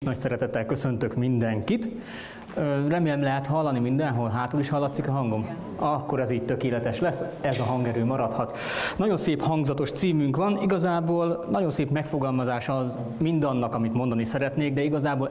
Nagy szeretettel köszöntök mindenkit. Remélem lehet hallani mindenhol, hátul is hallatszik a hangom? Akkor ez így tökéletes lesz, ez a hangerő maradhat. Nagyon szép hangzatos címünk van, igazából nagyon szép megfogalmazás az mindannak, amit mondani szeretnék, de igazából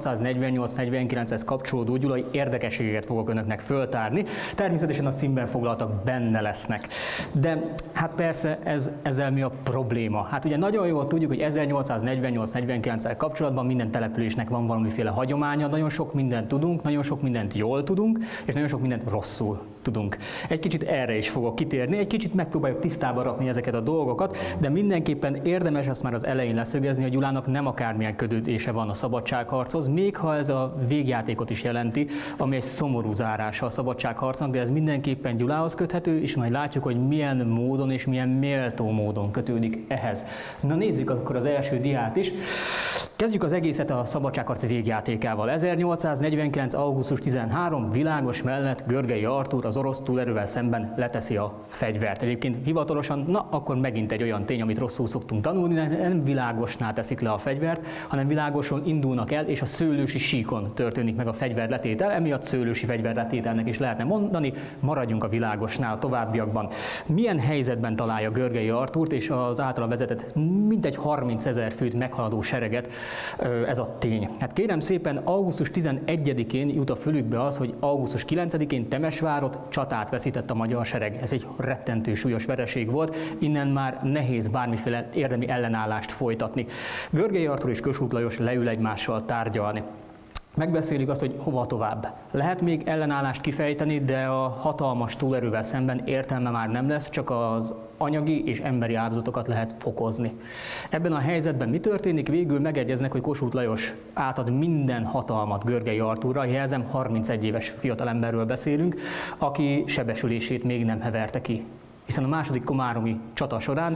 1848-49-hez kapcsolódó gyulai érdekességeket fogok önöknek föltárni. Természetesen a címben foglaltak benne lesznek. De hát persze ezzel mi a probléma? Hát ugye nagyon jól tudjuk, hogy 1848-49-hez kapcsolatban minden településnek van valamiféle hagyománya, nagyon sok mindent tudunk, nagyon sok mindent jól tudunk, és nagyon sok mindent rosszul tudunk. Egy kicsit erre is fogok kitérni, egy kicsit megpróbáljuk tisztába rakni ezeket a dolgokat, de mindenképpen érdemes azt már az elején leszögezni, hogy Gyulának nem akármilyen kötődése van a szabadságharchoz, még ha ez a végjátékot is jelenti, ami egy szomorú zárása a szabadságharcnak, de ez mindenképpen Gyulához köthető, és majd látjuk, hogy milyen módon és milyen méltó módon kötődik ehhez. Na nézzük akkor az első diát is. Kezdjük az egészet a szabadságharc végjátékával. 1849. augusztus 13. Világos mellett Görgei Artúr az orosz túlerővel szemben leteszi a fegyvert. Egyébként hivatalosan, na akkor megint egy olyan tény, amit rosszul szoktunk tanulni, nem Világosnál teszik le a fegyvert, hanem Világoson indulnak el, és a Szőlősi síkon történik meg a fegyverletétel, emiatt Szőlősi fegyverletételnek is lehetne mondani, maradjunk a Világosnál a továbbiakban. Milyen helyzetben találja Görgei Artúrt és az általa vezetett mintegy 30 000 főt meghaladó sereget ez a tény? Hát kérem szépen, augusztus 11-én jut a fülükbe az, hogy augusztus 9-én Temesvárot csatát veszített a magyar sereg. Ez egy rettentő súlyos vereség volt, innen már nehéz bármiféle érdemi ellenállást folytatni. Görgei Artúr és Kossuth Lajos leül egymással tárgyalni. Megbeszélik azt, hogy hova tovább. Lehet még ellenállást kifejteni, de a hatalmas túlerővel szemben értelme már nem lesz, csak az anyagi és emberi áldozatokat lehet fokozni. Ebben a helyzetben mi történik? Végül megegyeznek, hogy Kossuth Lajos átad minden hatalmat Görgei Artúrra, jelzem 31 éves fiatalemberről beszélünk, aki sebesülését még nem heverte ki. Hiszen a második komáromi csata során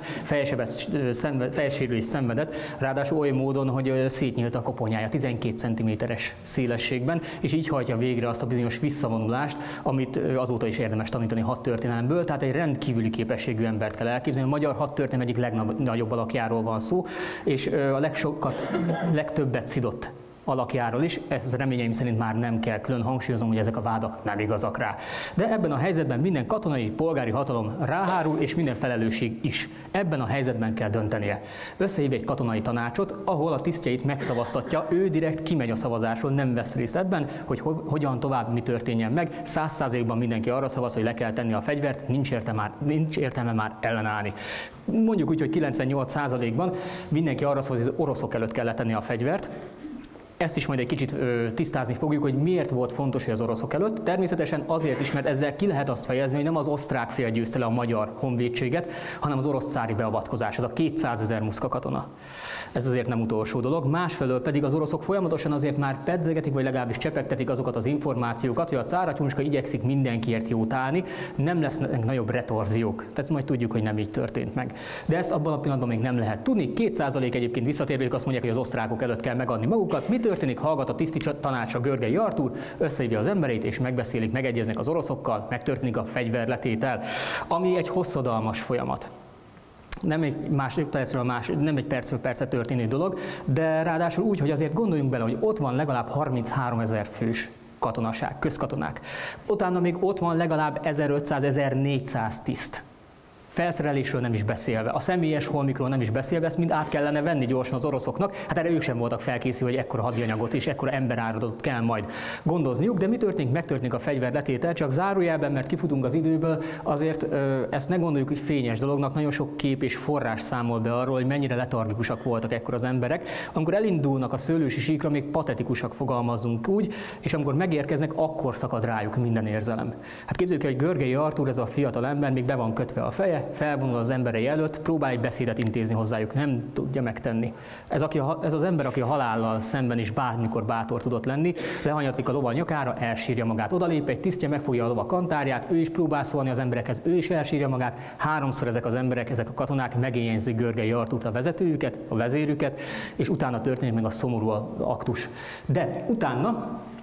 fejsérülést szenvedett, ráadásul oly módon, hogy szétnyílt a koponyája 12 cm-es szélességben, és így hajtja végre azt a bizonyos visszavonulást, amit azóta is érdemes tanítani hadtörténelemből, tehát egy rendkívüli képességű embert kell elképzelni. A magyar hadtörténelem egyik legnagyobb alakjáról van szó, és a legtöbbet szidott alakjáról is, ez reményeim szerint már nem kell külön hangsúlyozom, hogy ezek a vádak nem igazak rá. De ebben a helyzetben minden katonai, polgári hatalom ráhárul, és minden felelősség is. Ebben a helyzetben kell döntenie. Összehív egy katonai tanácsot, ahol a tisztjeit megszavaztatja, ő direkt kimegy a szavazásról, nem vesz részt ebben, hogy hogyan tovább, mi történjen meg. 100%-ban mindenki arra szavaz, hogy le kell tenni a fegyvert, nincs értelme már ellenállni. Mondjuk úgy, hogy 98%-ban mindenki arra szavaz, hogy az oroszok előtt kell letenni a fegyvert. Ezt is majd egy kicsit tisztázni fogjuk, hogy miért volt fontos, hogy az oroszok előtt. Természetesen azért is, mert ezzel ki lehet azt fejezni, hogy nem az osztrák fél győzte le a magyar honvédséget, hanem az orosz cári beavatkozás, ez a 200 000 muszka katona. Ez azért nem utolsó dolog. Másfelől pedig az oroszok folyamatosan azért már pedzegetik, vagy legalábbis csepegtetik azokat az információkat, hogy a cár atyunska igyekszik mindenkiért jót állni, nem lesznek nagyobb retorziók. Tehát ezt majd tudjuk, hogy nem így történt meg. De ezt abban a pillanatban még nem lehet tudni. 2% egyébként visszatérve, azt mondják, hogy az osztrákok előtt kell megadni magukat. Mi történik? Hallgat a tiszti tanácsra Görgei Artúr, összehívja az embereit, és megbeszélik, megegyeznek az oroszokkal, megtörténik a fegyverletétel, ami egy hosszadalmas folyamat. Nem egy percről percre történő dolog, de ráadásul úgy, hogy azért gondoljunk bele, hogy ott van legalább 33 000 fős katonaság, közkatonák. Utána még ott van legalább 1500-1400 tiszt. Felszerelésről nem is beszélve, a személyes holmikról nem is beszélve, ezt mind át kellene venni gyorsan az oroszoknak, hát erre ők sem voltak felkészülve, hogy ekkora hadianyagot és ekkora emberáradatot kell majd gondozniuk, de mi történik? Megtörténik a fegyverletétel, csak zárójelben, mert kifutunk az időből, azért ezt ne gondoljuk, hogy fényes dolognak, nagyon sok kép és forrás számol be arról, hogy mennyire letargikusak voltak ekkor az emberek. Amikor elindulnak a Szőlősi síkra, még patetikusak fogalmazzunk úgy, és amikor megérkeznek, akkor szakad rájuk minden érzelem. Hát képzeljük, hogy Görgei Artúr, ez a fiatal ember, még be van kötve a feje, felvonul az emberei előtt, próbál egy beszédet intézni hozzájuk, nem tudja megtenni. Ez az ember, aki a halállal szemben is bármikor bátor tudott lenni, lehanyatlik a lova nyakára, elsírja magát. Odalép egy tisztje, megfogja a lova kantárját, ő is próbál szólni az emberekhez, ő is elsírja magát. Háromszor ezek az emberek, ezek a katonák megéjjegyzik Görgei Artúrt, a vezetőjüket, a vezérüket, és utána történik meg a szomorú aktus. De utána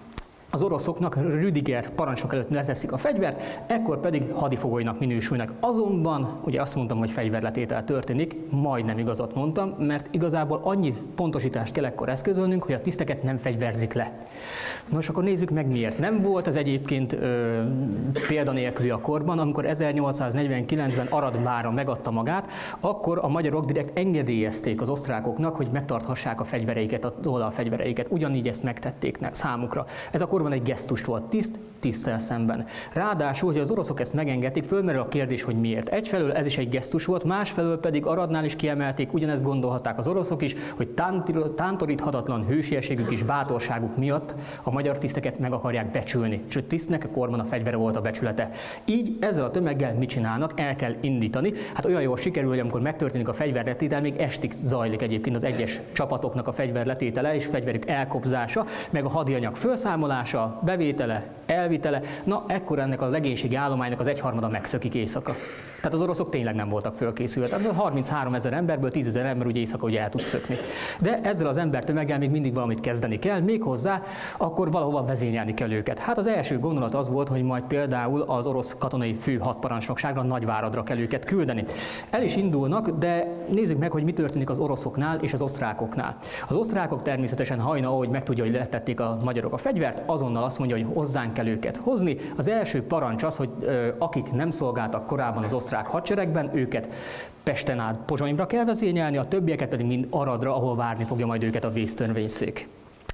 az oroszoknak Rüdiger parancsnok előtt leteszik a fegyvert, ekkor pedig hadifogolynak minősülnek. Azonban, ugye azt mondtam, hogy fegyverletétel történik, majdnem igazat mondtam, mert igazából annyi pontosítást kell ekkor eszközölnünk, hogy a tiszteket nem fegyverzik le. Nos, akkor nézzük meg miért. Nem volt ez egyébként példanélküli a korban, amikor 1849-ben Arad vára megadta magát, akkor a magyarok direkt engedélyezték az osztrákoknak, hogy megtarthassák a fegyvereiket, a fegyvereiket. Ugyanígy ezt megtették számukra. Ez a korban egy gesztus volt, tiszttel szemben. Ráadásul, hogy az oroszok ezt megengedték, fölmerül a kérdés, hogy miért. Egyfelől ez is egy gesztus volt, másfelől pedig Aradnál is kiemelték, ugyanezt gondolhatták az oroszok is, hogy tántoríthatatlan hősiességük és bátorságuk miatt a magyar tiszteket meg akarják becsülni, és a tisztnek a korban a fegyvere volt a becsülete. Így ezzel a tömeggel mit csinálnak? El kell indítani. Hát olyan jól sikerül, hogy amikor megtörténik a fegyverletétel, még estig zajlik egyébként az egyes csapatoknak a fegyverletétele és fegyverük elkobzása, meg a hadianyag felszámolása, bevétele, elvitele. Na, ekkor ennek a legénységi állománynak az egyharmada megszökik éjszaka. Tehát az oroszok tényleg nem voltak fölkészülve. Tehát 33 000 emberből 10 000 ember ugye éjszaka ugye el tud szökni. De ezzel az embertömeggel még mindig valamit kezdeni kell, méghozzá akkor valahova vezényelni kell őket. Hát az első gondolat az volt, hogy majd például az orosz katonai fő hadparancsnokságra, Nagyváradra kell őket küldeni. El is indulnak, de nézzük meg, hogy mi történik az oroszoknál és az osztrákoknál. Az osztrákok természetesen Hajna, ahogy megtudja, hogy letették a magyarok a fegyvert, azonnal azt mondja, hogy hozzánk kell őket hozni. Az első parancs az, hogy akik nem szolgáltak korábban az osztrák hadseregben, őket Pesten át Pozsonyra kell vezényelni, a többieket pedig mind Aradra, ahol várni fogja majd őket a vésztörvényszék.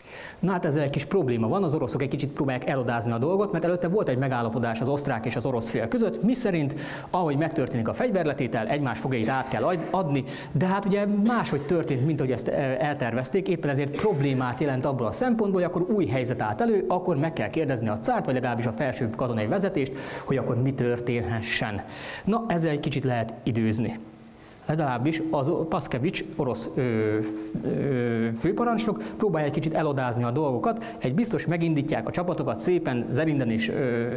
Na hát ezzel egy kis probléma van, az oroszok egy kicsit próbálják elodázni a dolgot, mert előtte volt egy megállapodás az osztrák és az orosz fél között, miszerint, ahogy megtörténik a fegyverletétel, egymás fogjait át kell adni, de hát ugye máshogy történt, mint ahogy ezt eltervezték, éppen ezért problémát jelent abból a szempontból, hogy akkor új helyzet állt elő, akkor meg kell kérdezni a cárt, vagy legalábbis a felsőbb katonai vezetést, hogy akkor mi történhessen. Na, ezzel egy kicsit lehet időzni. Legalábbis az Paszkevics, orosz főparancsnok próbálja egy kicsit elodázni a dolgokat, egy biztos megindítják a csapatokat szépen Zerinden és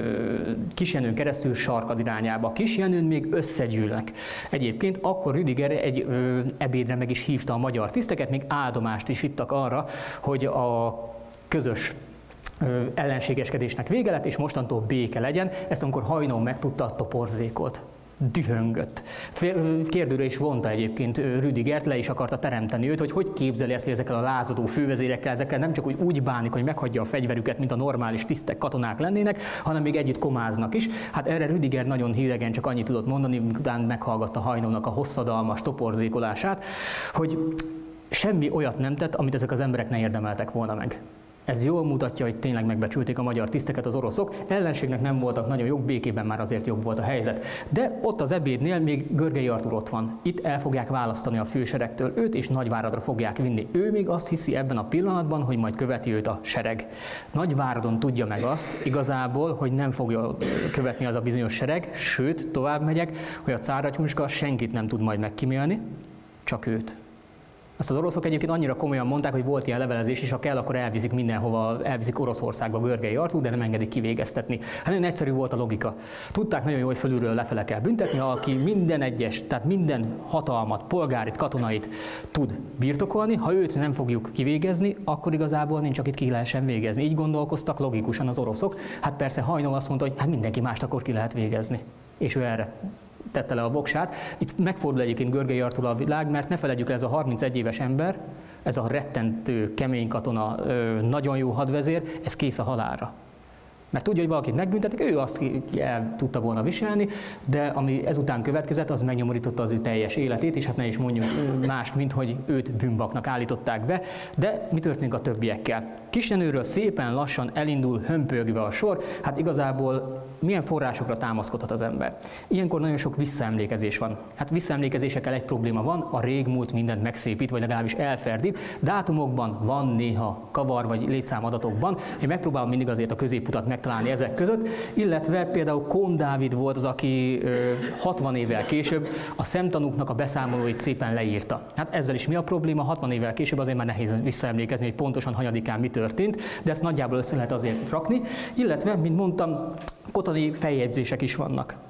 Kisjenőn keresztül Sarkad irányába. Kisjenőn még összegyűlnek. Egyébként akkor Rüdiger egy ebédre meg is hívta a magyar tiszteket, még áldomást is ittak arra, hogy a közös ellenségeskedésnek vége lett, és mostantól béke legyen. Ezt amikor Hajnón megtudta, a toporzékolt. Dühöngött. Kérdőre is vonta egyébként Rüdigert, le is akarta teremteni őt, hogy képzeli ezt, hogy ezekkel a lázadó fővezérekkel, ezekkel nem csak úgy bánik, hogy meghagyja a fegyverüket, mint a normális tisztek, katonák lennének, hanem még együtt komáznak is. Hát erre Rüdiger nagyon hidegen csak annyit tudott mondani, miután meghallgatta Hajnónak a hosszadalmas toporzékolását, hogy semmi olyat nem tett, amit ezek az emberek ne érdemeltek volna meg. Ez jól mutatja, hogy tényleg megbecsülték a magyar tiszteket az oroszok, ellenségnek nem voltak nagyon jók, békében már azért jobb volt a helyzet. De ott az ebédnél még Görgei Artúr ott van. Itt el fogják választani a főseregtől őt, és Nagyváradra fogják vinni. Ő még azt hiszi ebben a pillanatban, hogy majd követi őt a sereg. Nagyváradon tudja meg azt igazából, hogy nem fogja követni az a bizonyos sereg, sőt, tovább megyek, hogy a cáratyuska senkit nem tud majd megkímélni, csak őt. Azt az oroszok egyébként annyira komolyan mondták, hogy volt ilyen levelezés, és ha kell, akkor elviszik mindenhova, elviszik Oroszországba Görgei Artúr, de nem engedik kivégeztetni. Hát nagyon egyszerű volt a logika. Tudták nagyon jó, hogy fölülről lefele kell büntetni, aki minden egyes, tehát minden hatalmat, polgárit, katonait tud birtokolni, ha őt nem fogjuk kivégezni, akkor igazából nincs, akit ki lehessen végezni. Így gondolkoztak logikusan az oroszok. Hát persze Hajnó azt mondta, hogy hát mindenki mást akkor ki lehet végezni. És ő erre tette le a voksát. Itt megfordul egyébként Görgei Artúr a világ, mert ne feledjük el, ez a 31 éves ember, ez a rettentő, kemény katona, nagyon jó hadvezér, ez kész a halálra. Mert tudja, hogy valakit megbüntetik, ő azt el tudta volna viselni, de ami ezután következett, az megnyomorította az ő teljes életét, és hát ne is mondjuk mást, mint hogy őt bűnbaknak állították be. De mi történik a többiekkel? Kisjenőről szépen lassan elindul hömpölygve a sor, hát igazából milyen forrásokra támaszkodhat az ember? Ilyenkor nagyon sok visszaemlékezés van. Hát visszaemlékezésekkel egy probléma van, a régmúlt mindent megszépít, vagy legalábbis elferdít. Dátumokban van néha kavar, vagy létszámadatokban. Én megpróbálom mindig azért a középutat megtalálni ezek között, illetve például Kohn Dávid volt az, aki 60 évvel később a szemtanúknak a beszámolóit szépen leírta. Hát ezzel is mi a probléma? 60 évvel később azért már nehéz visszaemlékezni, hogy pontosan hanyadikán mi történt, de ezt nagyjából össze lehet azért rakni, illetve, mint mondtam, katonai feljegyzések is vannak. Na,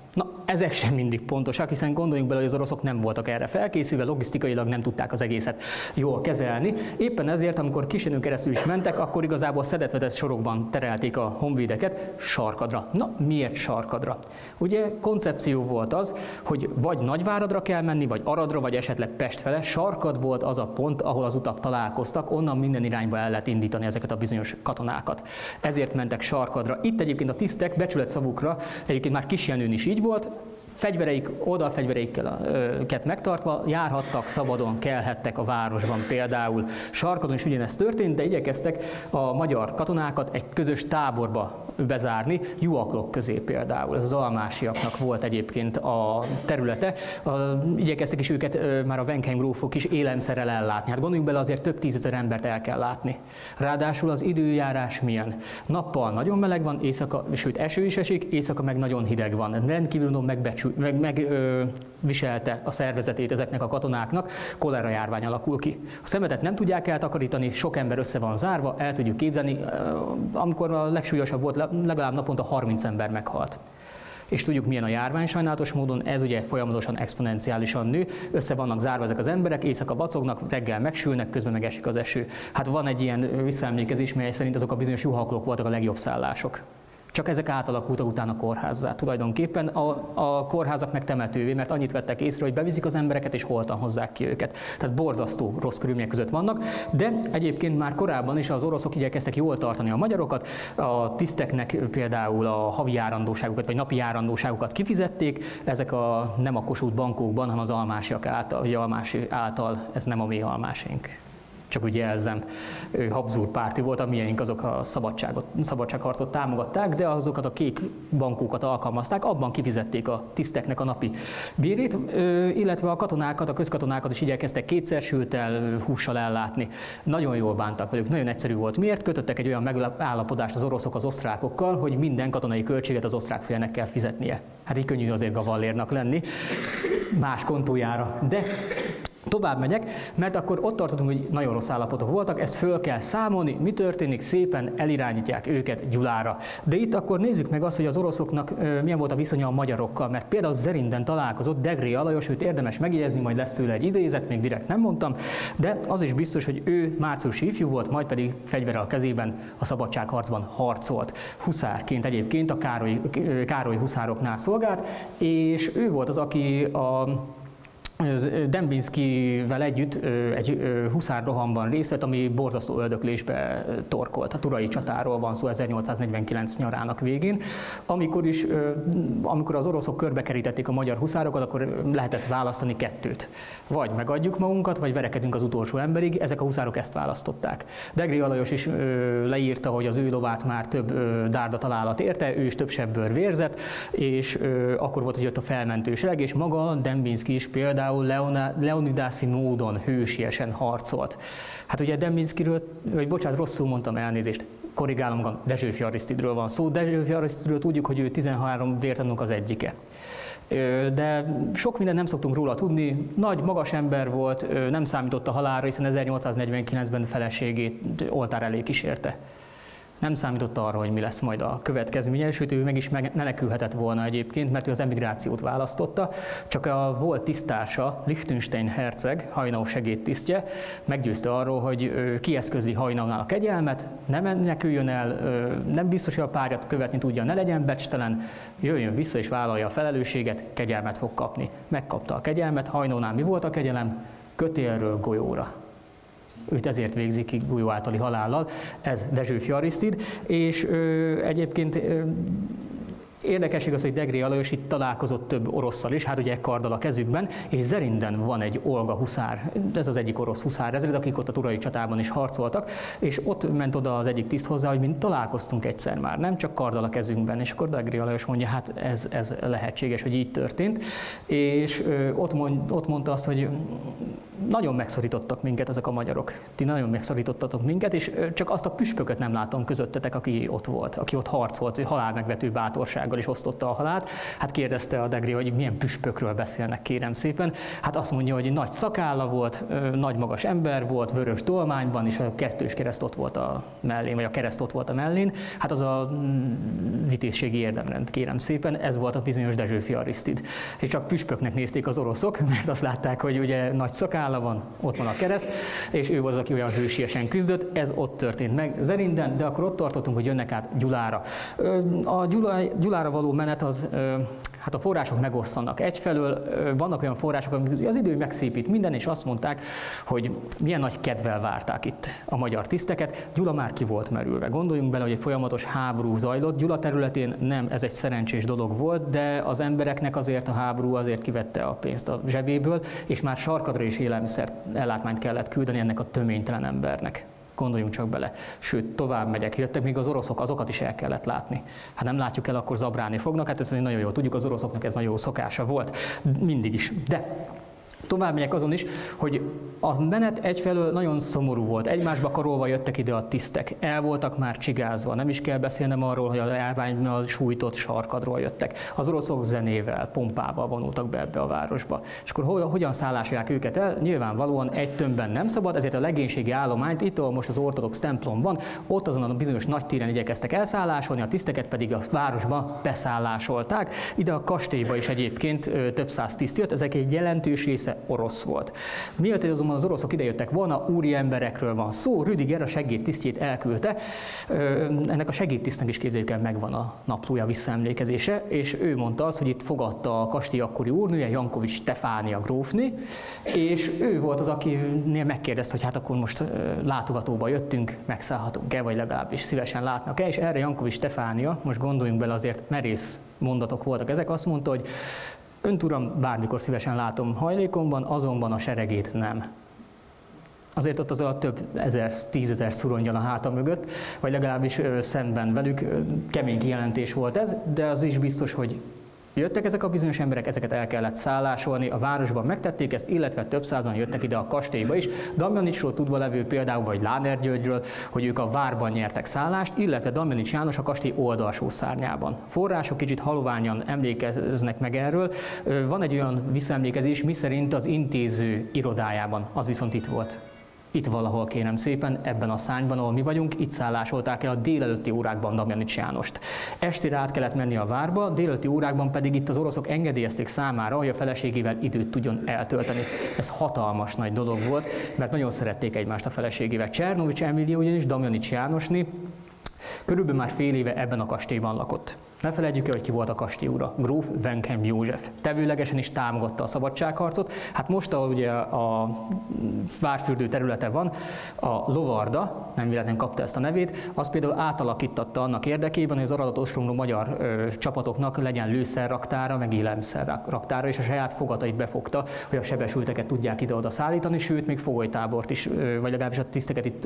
ezek sem mindig pontosak, hiszen gondoljunk bele, hogy az oroszok nem voltak erre felkészülve, logisztikailag nem tudták az egészet jól kezelni. Éppen ezért, amikor Kisinőn keresztül is mentek, akkor igazából szedett-vetett sorokban terelték a honvédeket Sarkadra. Na, miért Sarkadra? Ugye koncepció volt az, hogy vagy Nagyváradra kell menni, vagy Aradra, vagy esetleg Pest fele. Sarkad volt az a pont, ahol az utak találkoztak, onnan minden irányba el lehet indítani ezeket a bizonyos katonákat. Ezért mentek Sarkadra. Itt egyébként a tisztek becsületszavukra, egyébként már Kisjenőn is így volt, oldalfegyvereiket megtartva járhattak, szabadon kelhettek a városban például. Sarkadon is ugyanezt történt, de igyekeztek a magyar katonákat egy közös táborba bezárni, juaklok közé például. Ez az almásiaknak volt egyébként a területe. Igyekeztek is őket már a Wenkheim grófok is élelmiszerrel ellátni. Hát gondoljunk bele, azért több tízezer embert el kell látni. Ráadásul az időjárás milyen? Nappal nagyon meleg van, éjszaka, sőt eső is esik, éjszaka meg nagyon hideg van. Rendkívül megviselte a szervezetét ezeknek a katonáknak, kolera járvány alakul ki. A szemetet nem tudják eltakarítani, sok ember össze van zárva, el tudjuk képzelni, amikor a legsúlyosabb volt, legalább naponta 30 ember meghalt. És tudjuk, milyen a járvány sajnálatos módon, ez ugye folyamatosan exponenciálisan nő, össze vannak zárva ezek az emberek, éjszaka vacognak, reggel megsülnek, közben meg esik az eső. Hát van egy ilyen visszaemlékezés, mely szerint azok a bizonyos juhaklók voltak a legjobb szállások. Csak ezek átalakultak utána kórházzá tulajdonképpen, a kórházak meg temetővé, mert annyit vettek észre, hogy beviszik az embereket és holtan hozzák ki őket. Tehát borzasztó rossz körülmények között vannak, de egyébként már korábban is az oroszok igyekeztek jól tartani a magyarokat, a tiszteknek például a havi járandóságukat vagy napi járandóságukat kifizették, ezek nem a Kossuth bankokban, hanem az almásiak által, ez nem a mi almásénk. Csak úgy jelzem, Habsburg párti volt, a miénk azok a szabadságharcot támogatták, de azokat a kék bankókat alkalmazták, abban kifizették a tiszteknek a napi bérét, illetve a katonákat, a közkatonákat is igyekeztek kétszer sültel, hússal ellátni. Nagyon jól bántak velük, nagyon egyszerű volt. Miért? Kötöttek egy olyan megállapodást az oroszok az osztrákokkal, hogy minden katonai költséget az osztrák félnek kell fizetnie. Hát így könnyű azért gavallérnak lenni, más kontójára. De tovább megyek, mert akkor ott tartottunk, hogy nagyon rossz állapotok voltak, ezt föl kell számolni, mi történik, szépen elirányítják őket Gyulára. De itt akkor nézzük meg azt, hogy az oroszoknak milyen volt a viszonya a magyarokkal, mert például Zerinden találkozott Degré Alajos, őt érdemes megjegyezni, majd lesz tőle egy idézet, még direkt nem mondtam, de az is biztos, hogy ő márciusi ifjú volt, majd pedig fegyverrel a kezében a szabadságharcban harcolt. Huszárként egyébként a Károly huszároknál szolgált, és ő volt az, aki Dembinskivel együtt egy huszárrohamban részt vett, ami borzasztó öldöklésbe torkolt. A Turai csatáról van szó 1849 nyarának végén, amikor az oroszok körbekerítették a magyar huszárokat, akkor lehetett választani kettőt. Vagy megadjuk magunkat, vagy verekedünk az utolsó emberig, ezek a huszárok ezt választották. Degré Alajos is leírta, hogy az ő lovát már több dárda találat érte, ő is több sebből vérzett, és akkor volt, hogy jött a felmentő sereg, és maga Dembinski is például leonidászi módon hősiesen harcolt. Hát ugye Dembinskiről, vagy bocsánat, rosszul mondtam, elnézést, korrigálom magam, Dezsőfi Arisztidről van szó. Dezsőfi Arisztidről tudjuk, hogy ő 13 vértanúk az egyike. De sok mindent nem szoktunk róla tudni, nagy, magas ember volt, nem számított a halálra, hiszen 1849-ben feleségét oltár elé kísérte. Nem számított arra, hogy mi lesz majd a következménye, sőt ő meg is menekülhetett volna egyébként, mert ő az emigrációt választotta, csak a volt tisztársa, Liechtenstein herceg, Haynau segédtisztje meggyőzte arról, hogy kieszközli Haynaunál a kegyelmet, ne meneküljön el, nem biztos, hogy a párját követni tudja, ne legyen becstelen, jöjjön vissza és vállalja a felelősséget, kegyelmet fog kapni. Megkapta a kegyelmet, Haynaunál mi volt a kegyelem? Kötélről golyóra. Őt ezért végzik ki golyó általi halállal, ez Dezsőfi Arisztid, és egyébként érdekesség az, hogy Degré Alajos itt találkozott több orosszal is, hát ugye karddal a kezükben, és Zerinden van egy Olga huszár, ez az egyik orosz huszárezred, akik ott a Turai csatában is harcoltak, és ott ment oda az egyik tiszt hozzá, hogy mi találkoztunk egyszer már, nem csak karddal a kezünkben, és akkor Degré Alajos mondja, hát ez lehetséges, hogy így történt, és ott mondta azt, hogy nagyon megszorítottak minket ezek a magyarok. Ti nagyon megszorítottatok minket, és csak azt a püspököt nem látom közöttetek, aki ott volt, aki ott harcolt, halálmegvető bátorsággal is osztotta a halált. Hát kérdezte a Degri, hogy milyen püspökről beszélnek, kérem szépen. Hát azt mondja, hogy nagy szakálla volt, nagy magas ember volt, vörös dolmányban, és a kettős kereszt ott volt a mellén, vagy a kereszt ott volt a mellén. Hát az a vitézségi érdemrend, kérem szépen, ez volt a bizonyos Dezsőfi Arisztid. És csak püspöknek nézték az oroszok, mert azt látták, hogy ugye nagy szakálla van, ott van a kereszt, és ő az, aki olyan hősiesen küzdött, ez ott történt meg Zerinden, de akkor ott tartottunk, hogy jönnek át Gyulára. A Gyulára való menet az, hát a források megosztanak. Egyfelől vannak olyan források, amik az idő megszépít minden, és azt mondták, hogy milyen nagy kedvel várták itt a magyar tiszteket. Gyula már ki volt merülve. Gondoljunk bele, hogy egy folyamatos háború zajlott. Gyula területén nem ez egy szerencsés dolog volt, de az embereknek azért a háború azért kivette a pénzt a zsebéből, és már sarkadra is élelmiszer ellátmányt kellett küldeni ennek a töménytelen embernek. Gondoljunk csak bele. Sőt, tovább megyek, jöttek még az oroszok, azokat is el kellett látni. Ha nem látjuk el, akkor zabrálni fognak, hát ezt nagyon jól tudjuk, az oroszoknak ez nagyon jó szokása volt, mindig is. De tovább megyek azon is, hogy a menet egyfelől nagyon szomorú volt. Egymásba karolva jöttek ide a tisztek. El voltak már csigázva. Nem is kell beszélnem arról, hogy a járványnal sújtott sarkadról jöttek. Az oroszok zenével, pompával vonultak be ebbe a városba. És akkor hogyan szállásolják őket el? Nyilvánvalóan egy tömbben nem szabad, ezért a legénységi állományt, itt ahol most az ortodox templom van, ott azon a bizonyos nagy téren igyekeztek elszállásolni, a tiszteket pedig a városba beszállásolták. Ide a kastélyba is egyébként több száz tiszt jött, ezek egy jelentős része orosz volt. Miért azonban az oroszok idejöttek volna, úri emberekről van szó, Rüdiger a segédtisztjét elküldte, ennek a segédtisztnek is képzeljük el, megvan a naplója, visszaemlékezése, és ő mondta azt, hogy itt fogadta a kastély akkori úrnője, Jankovics Stefánia grófni, és ő volt az, akinél megkérdezte, hogy hát akkor most látogatóba jöttünk, megszállhatunk-e, vagy legalábbis szívesen látnak-e, és erre Jankovics Stefánia, most gondoljunk bele, azért merész mondatok voltak ezek, azt mondta, hogy Önt uram, bármikor szívesen látom hajlékomban, azonban a seregét nem. Azért ott az alatt több ezer, 10 000 szuronnyal a háta mögött, vagy legalábbis szemben velük kemény kijelentés volt ez, de az is biztos, hogy jöttek ezek a bizonyos emberek, ezeket el kellett szállásolni, a városban megtették ezt, illetve több százan jöttek ide a kastélyba is. Damjanicsról tudva levő például, vagy Láner Györgyről, hogy ők a várban nyertek szállást, illetve Damjanics János a kastély oldalsó szárnyában. Források kicsit haloványan emlékeznek meg erről. Van egy olyan visszaemlékezés, miszerint az intéző irodájában, az viszont itt volt. Itt valahol, kérem szépen, ebben a szárnyban, ahol mi vagyunk, itt szállásolták el a délelőtti órákban Damjanics Jánost. Estére át kellett menni a várba, délelőtti órákban pedig itt az oroszok engedélyezték számára, hogy a feleségével időt tudjon eltölteni. Ez hatalmas nagy dolog volt, mert nagyon szerették egymást a feleségével. Csernovics Emília ugyanis Damjanics Jánosné körülbelül már fél éve ebben a kastélyban lakott. Ne felejtjük el, hogy ki volt a kastélyura, gróf Venchem József. Tevőlegesen is támogatta a szabadságharcot. Hát most, ahol ugye a várfürdő területe van, a Lovarda, nem véletlenül kapta ezt a nevét, az például átalakítatta annak érdekében, hogy az aradat ostromló magyar csapatoknak legyen lőszerraktára, meg élelmiszerraktára, és a saját fogatait befogta, hogy a sebesülteket tudják ide-oda szállítani, sőt, még fogolytábort is, vagy legalábbis a tiszteket itt,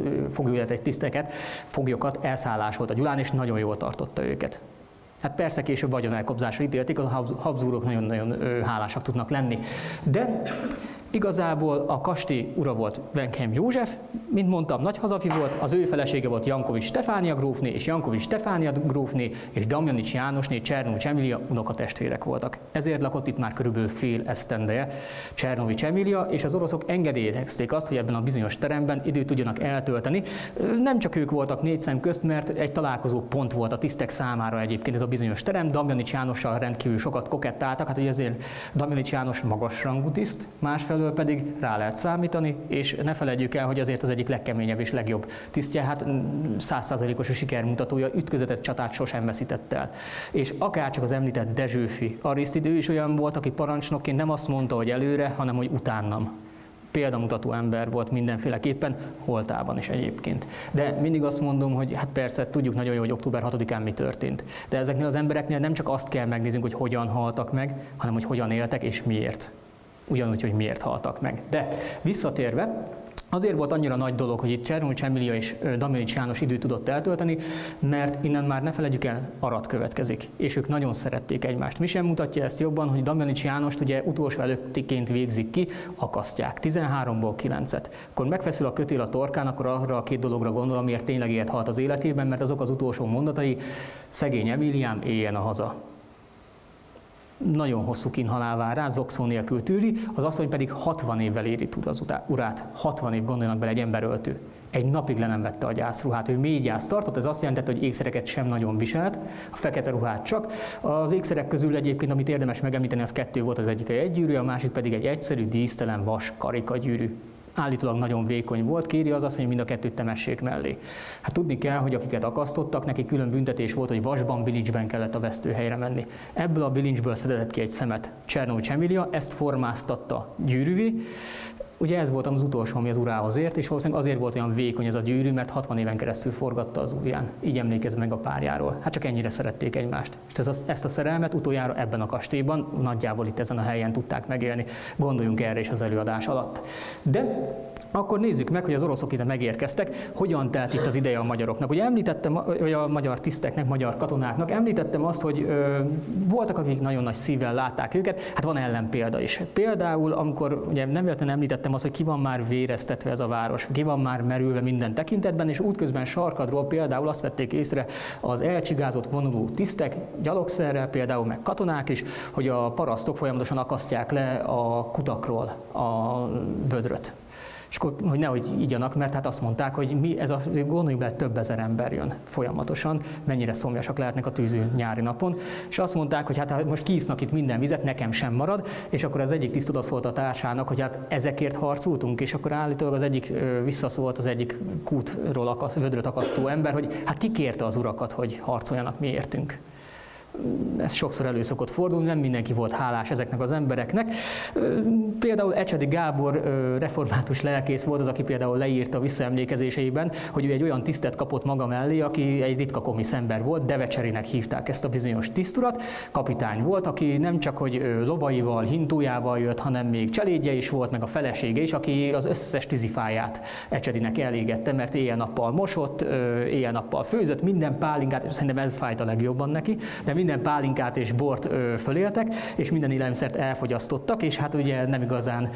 foglyokat elszállásolt a Gyulán, és nagyon jól tartotta őket. Hát persze később vagyonelkobzásra ítélték, a Habsburgok nagyon-nagyon hálásak tudnak lenni. De igazából a kastély ura volt Venchem József, mint mondtam, nagy hazafi volt, az ő felesége volt Jankovics Stefánia grófné, és Jankovics Stefánia grófné, és Damjanics Jánosné, Csernovics Emília unokatestvérek voltak. Ezért lakott itt már körülbelül fél esztendeje Csernovics Emília, és az oroszok engedélyezték azt, hogy ebben a bizonyos teremben időt tudjanak eltölteni. Nem csak ők voltak négy szem közt, mert egy találkozó pont volt a tisztek számára egyébként ez a bizonyos terem. Damjanics Jánossal rendkívül sokat kokettáltak, hát ugye ezért Damjanics János magasrangú tiszt, másfelől pedig rá lehet számítani, és ne feledjük el, hogy azért az egyik legkeményebb és legjobb tisztje, hát 100%-os a sikermutatója, ütközetet, csatát sosem veszített el. És akárcsak az említett Dezsőfi Arisztid, ő is olyan volt, aki parancsnokként nem azt mondta, hogy előre, hanem hogy utánam. Példamutató ember volt mindenféleképpen, holtában is egyébként. De mindig azt mondom, hogy hát persze tudjuk nagyon jó, hogy október 6-án mi történt. De ezeknél az embereknél nem csak azt kell megnéznünk, hogy hogyan haltak meg, hanem hogy hogyan éltek és miért. Ugyanúgy, hogy miért haltak meg. De visszatérve, Azért volt annyira nagy dolog, hogy itt Czernovics Emilia és Damjanics János időt tudott eltölteni, mert innen már ne feledjük el, Arad következik, és ők nagyon szerették egymást. Mi sem mutatja ezt jobban, hogy Damjanics Jánost ugye utolsó előttiként végzik ki, akasztják, 13-ból 9-et. Akkor megfeszül a kötél a torkán, akkor arra a két dologra gondol, amiért tényleg élet halt az életében, mert azok az utolsó mondatai: szegény Emiliám, éljen a haza. Nagyon hosszú kínhalál vár rá, zokszó nélkül tűri, az asszony pedig 60 évvel éri túl az urát. 60 év, gondoljanak bele, egy emberöltő. Egy napig le nem vette a gyászruhát, ő mély gyászt tartott, ez azt jelentette, hogy ékszereket sem nagyon viselt, a fekete ruhát csak. Az ékszerek közül egyébként, amit érdemes megemlíteni, az 2 volt, az egyik egy gyűrű, a másik pedig egy egyszerű, dísztelen vas karikagyűrű. Állítólag nagyon vékony volt, kéri az azt, hogy mind a 2-t temessék mellé. Hát tudni kell, hogy akiket akasztottak, neki külön büntetés volt, hogy vasban, bilincsben kellett a vesztőhelyre menni. Ebből a bilincsből szedett ki egy szemet Czernovics Emilia, ezt formáztatta gyűrűvé. Ugye ez volt az utolsó, ami az urához ért, és valószínűleg azért volt olyan vékony ez a gyűrű, mert 60 éven keresztül forgatta az ujján. Így emlékez meg a párjáról. Hát csak ennyire szerették egymást. És ezt a szerelmet utoljára ebben a kastélyban, nagyjából itt ezen a helyen tudták megélni. Gondoljunk erre is az előadás alatt. De akkor nézzük meg, hogy az oroszok ide megérkeztek, hogyan telt itt az ideje a magyaroknak. Ugye említettem, vagy a magyar tiszteknek, magyar katonáknak, említettem azt, hogy voltak, akik nagyon nagy szívvel látták őket, hát van ellenpélda is. Például, amikor ugye nem véletlenül említettem azt, hogy ki van már véreztetve ez a város, ki van már merülve minden tekintetben, és útközben Sarkadról például azt vették észre az elcsigázott vonuló tisztek, gyalogszerrel például, meg katonák is, hogy a parasztok folyamatosan akasztják le a kutakról a vödröt. És akkor, hogy nehogy igyanak, mert hát azt mondták, hogy mi ez a, gondoljunk bele, több ezer ember jön folyamatosan, mennyire szomjasak lehetnek a tűző nyári napon, és azt mondták, hogy hát most kiisznak itt minden vizet, nekem sem marad, és akkor az egyik tiszt odaszólt a társának, hogy hát ezekért harcoltunk, és akkor állítólag az egyik visszaszólt az egyik kútról vödröt akasztó ember, hogy hát ki kérte az urakat, hogy harcoljanak mi értünk. Ez sokszor elő szokott fordulni, nem mindenki volt hálás ezeknek az embereknek. Például Ecsedi Gábor református lelkész volt az, aki például leírta visszaemlékezéseiben, hogy ő egy olyan tisztet kapott maga mellé, aki egy ritka komisz ember volt, Devecserinek hívták ezt a bizonyos tiszturat, kapitány volt, aki nem csak hogy lovaival, hintójával jött, hanem még cselédje is volt, meg a felesége is, aki az összes tűzifáját Ecsedinek elégette, mert éjjel-nappal mosott, éjjel-nappal főzött, minden pálinkát, és szerintem ez fájt a legjobban neki, de minden pálinkát és bort föléltek, és minden élelmiszert elfogyasztottak, és hát ugye nem igazán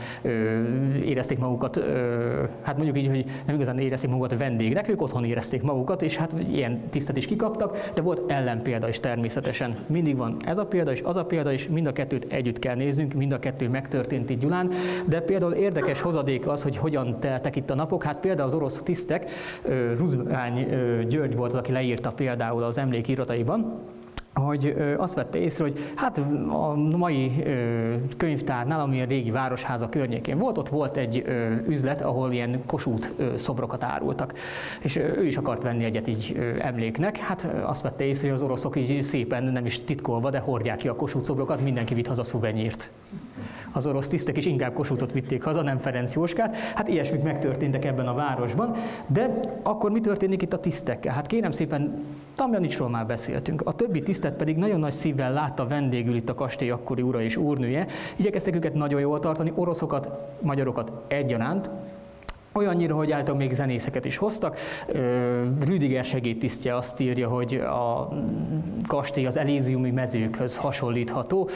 érezték magukat, hát mondjuk így, hogy nem igazán érezték magukat vendégnek, ők otthon érezték magukat, és hát ilyen tisztet is kikaptak, de volt ellenpélda is természetesen. Mindig van ez a példa is, az a példa is, mind a kettőt együtt kell néznünk, mind a kettő megtörtént itt Gyulán, de például érdekes hozadék az, hogy hogyan teltek itt a napok, hát például az orosz tisztek, Ruzvány György volt az, aki leírta például az emlékirataiban, hogy azt vette észre, hogy hát a mai könyvtárnál, ami a régi városháza környékén volt, ott volt egy üzlet, ahol ilyen Kossuth szobrokat árultak. És ő is akart venni egyet így emléknek. Hát azt vette észre, hogy az oroszok így szépen, nem is titkolva, de hordják ki a Kossuth szobrokat, mindenki vitt haza szuvenyírt. Az orosz tisztek is inkább Kossuthot vitték haza, nem Ferenc Jóskát. Hát ilyesmik megtörténtek ebben a városban. De akkor mi történik itt a tisztekkel? Hát kérem szépen, Damjanicsról már beszéltünk. A többi tisztet pedig nagyon nagy szívvel látta vendégül itt a kastély akkori ura és úrnője. Igyekeztek őket nagyon jól tartani, oroszokat, magyarokat egyaránt. Olyannyira, hogy általában még zenészeket is hoztak. Rüdiger segédtisztje azt írja, hogy a kastély az eléziumi mezőkhöz hasonlítható.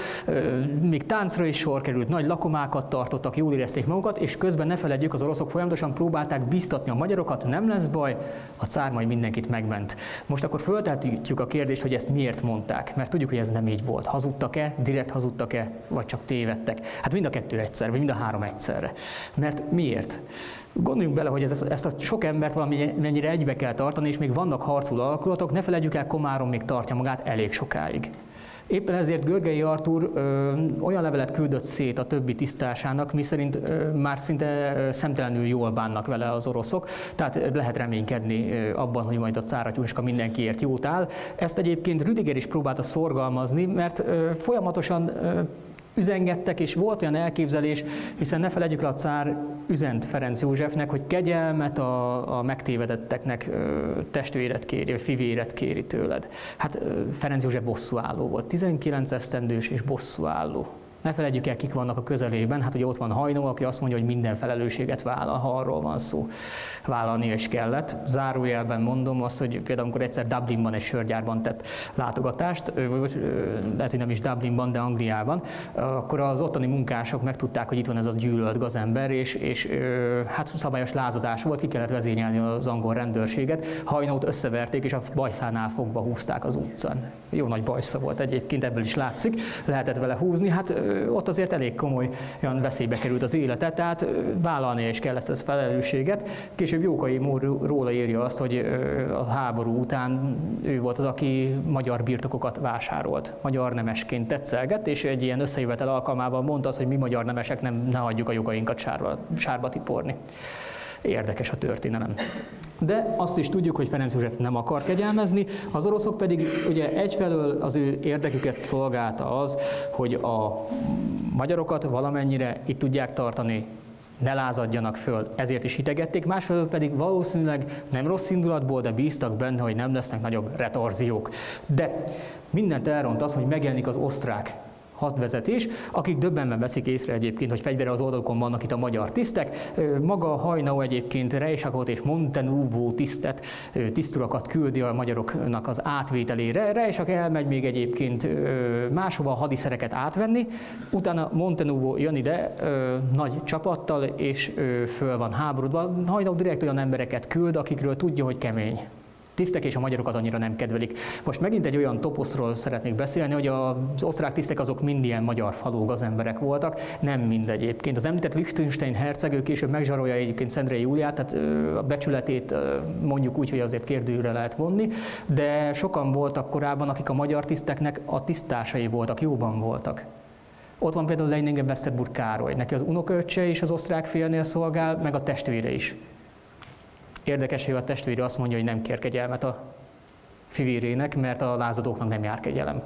Még táncra is sor került, nagy lakomákat tartottak, jól érezték magukat, és közben ne feledjük, az oroszok folyamatosan próbálták biztatni a magyarokat, nem lesz baj, a cár majd mindenkit megment. Most akkor föltehetjük a kérdést, hogy ezt miért mondták, mert tudjuk, hogy ez nem így volt. Hazudtak-e, direkt hazudtak-e, vagy csak tévedtek? Hát mind a kettő egyszer, vagy mind a három egyszerre. Mert miért? Gondoljunk bele, hogy ezt a sok embert valamennyire egybe kell tartani, és még vannak harcoló alakulatok, ne felejtjük el, Komárom még tartja magát elég sokáig. Éppen ezért Görgei Artúr olyan levelet küldött szét a többi tisztársának, miszerint már szinte szemtelenül jól bánnak vele az oroszok, tehát lehet reménykedni abban, hogy majd a cár atyuska mindenkiért jót áll. Ezt egyébként Rüdiger is próbálta szorgalmazni, mert folyamatosan üzengettek, és volt olyan elképzelés, hiszen ne felejtjük el, a cár üzent Ferenc Józsefnek, hogy kegyelmet a megtévedetteknek, testvéret kéri, fivéret kéri tőled. Hát Ferenc József bosszúálló volt, 19 esztendős és bosszúálló. Ne felejtjük el, kik vannak a közelében. Hát ugye ott van Haynau, aki azt mondja, hogy minden felelősséget vállal, ha arról van szó. Vállalnia is kellett. Zárójelben mondom azt, hogy például amikor egyszer Dublinban egy sörgyárban tett látogatást, lehet, hogy nem is Dublinban, de Angliában, akkor az ottani munkások megtudták, hogy itt van ez a gyűlölt gazember, és hát szabályos lázadás volt, ki kellett vezényelni az angol rendőrséget. Hajnaut összeverték, és a bajszánál fogva húzták az utcán. Jó nagy bajsza volt egyébként, ebből is látszik, lehetett vele húzni, hát ott azért elég komoly olyan veszélybe került az élete, tehát vállalnia is kellett ezt a felelősséget. Később Jókai Mór róla írja azt, hogy a háború után ő volt az, aki magyar birtokokat vásárolt, magyar nemesként tetszelgett, és egy ilyen összejövetel alkalmával mondta azt, hogy mi magyar nemesek ne hagyjuk a jogainkat sárba tiporni. Érdekes a történelem. De azt is tudjuk, hogy Ferenc József nem akar kegyelmezni, az oroszok pedig ugye egyfelől az ő érdeküket szolgálta az, hogy a magyarokat valamennyire itt tudják tartani, ne lázadjanak föl, ezért is hitegették, másfelől pedig valószínűleg nem rossz indulatból, de bíztak benne, hogy nem lesznek nagyobb retorziók. De mindent elront az, hogy megjelenik az osztrák hadvezetés, akik döbbenve veszik észre egyébként, hogy fegyvere az oldalukon vannak itt a magyar tisztek. Maga Haynau egyébként Rejsakot és Montenuvo tisztulakat küldi a magyaroknak az átvételére. Rejsak elmegy még egyébként máshova a hadiszereket átvenni, utána Montenuvo jön ide nagy csapattal, és föl van háborodva. Haynau direkt olyan embereket küld, akikről tudja, hogy kemény tisztek, és a magyarokat annyira nem kedvelik. Most megint egy olyan toposzról szeretnék beszélni, hogy az osztrák tisztek azok mind ilyen magyar faló gazemberek voltak, nem mind egyébként. Az említett Liechtenstein herceg, ő később megzsarolja egyébként Szendrei Júliát, tehát a becsületét mondjuk úgy, hogy azért kérdőre lehet vonni, de sokan voltak korábban, akik a magyar tiszteknek a tisztásai voltak, jóban voltak. Ott van például Leiningen-Westerburg Károly, neki az unokaöccse is az osztrák félnél szolgál, meg a testvére is. Érdekes, hogy a testvére azt mondja, hogy nem kér kegyelmet a fivérének, mert a lázadóknak nem jár kegyelem.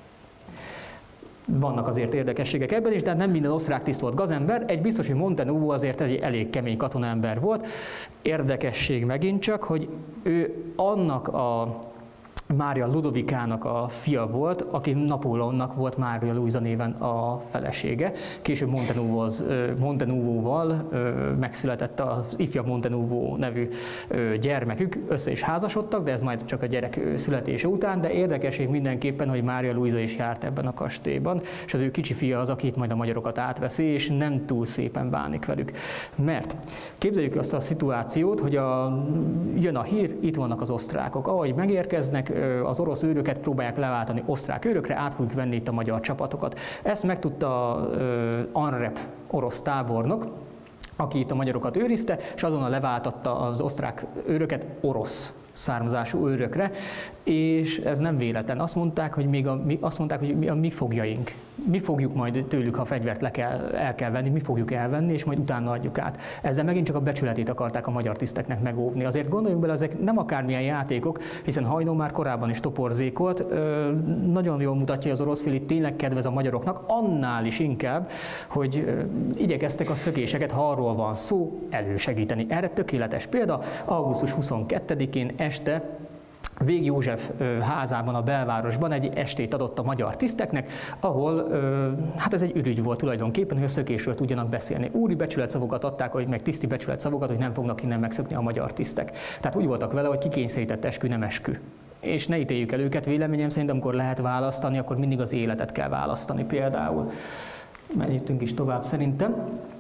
Vannak azért érdekességek ebben is, de nem minden osztrák tiszt volt gazember. Egy biztos, hogy Montenuvo azért egy elég kemény katonaember volt. Érdekesség megint csak, hogy ő annak a Mária Ludovikának a fia volt, aki Napóleonnak volt Mária Luisa néven a felesége. Később Montenuvóval megszületett az ifjabb Montenuvo nevű gyermekük, össze is házasodtak, de ez majd csak a gyerek születése után, de érdekesség mindenképpen, hogy Mária Luisa is járt ebben a kastélyban, és az ő kicsi fia az, aki itt majd a magyarokat átveszi, és nem túl szépen bánik velük. Mert képzeljük azt a szituációt, hogy jön a hír, itt vannak az osztrákok. Ahogy megérkeznek, az orosz őröket próbálják leváltani osztrák őrökre, át fogjuk venni itt a magyar csapatokat. Ezt megtudta Anrep orosz tábornok, aki itt a magyarokat őrizte, és azonnal leváltatta az osztrák őröket orosz származású őrökre, és ez nem véletlen. Azt mondták, hogy a mi fogjaink. Mi fogjuk majd tőlük, ha a fegyvert el kell venni, mi fogjuk elvenni, és majd utána adjuk át. Ezzel megint csak a becsületét akarták a magyar tiszteknek megóvni. Azért gondoljunk bele, ezek nem akármilyen játékok, hiszen Haynau már korábban is toporzékolt. Nagyon jól mutatja, hogy az orosz fél itt tényleg kedvez a magyaroknak, annál is inkább, hogy igyekeztek a szökéseket, ha arról van szó, elősegíteni. Erre tökéletes példa, augusztus 22-én este Vég József házában, a belvárosban egy estét adott a magyar tiszteknek, ahol hát ez egy ürügy volt tulajdonképpen, hogy a szökésről tudjanak beszélni. Úri becsületszavokat adták, meg tiszti becsületszavokat, hogy nem fognak innen megszökni a magyar tisztek. Tehát úgy voltak vele, hogy kikényszerített eskü, nem eskü. És ne ítéljük el őket, véleményem szerint, amikor lehet választani, akkor mindig az életet kell választani például. Menjünk is tovább szerintem.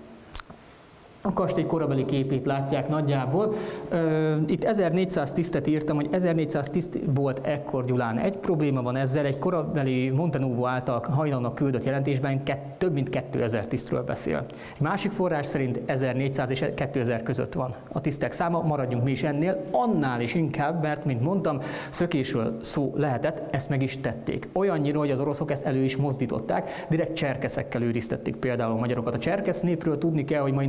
A kastély korabeli képét látják nagyjából. Itt 1400 tisztet írtam, hogy 1400 tiszt volt ekkor Gyulán. Egy probléma van ezzel, egy korabeli Montenuvo által Haynaunak küldött jelentésben több mint 2000 tisztről beszél. Egy másik forrás szerint 1400 és 2000 között van a tisztek száma, maradjunk mi is ennél, annál is inkább, mert, mint mondtam, szökésről szó lehetett, ezt meg is tették. Olyannyira, hogy az oroszok ezt elő is mozdították, direkt cserkeszekkel őriztették például a magyarokat. A cserkesz népről tudni kell, hogy mai napig rokon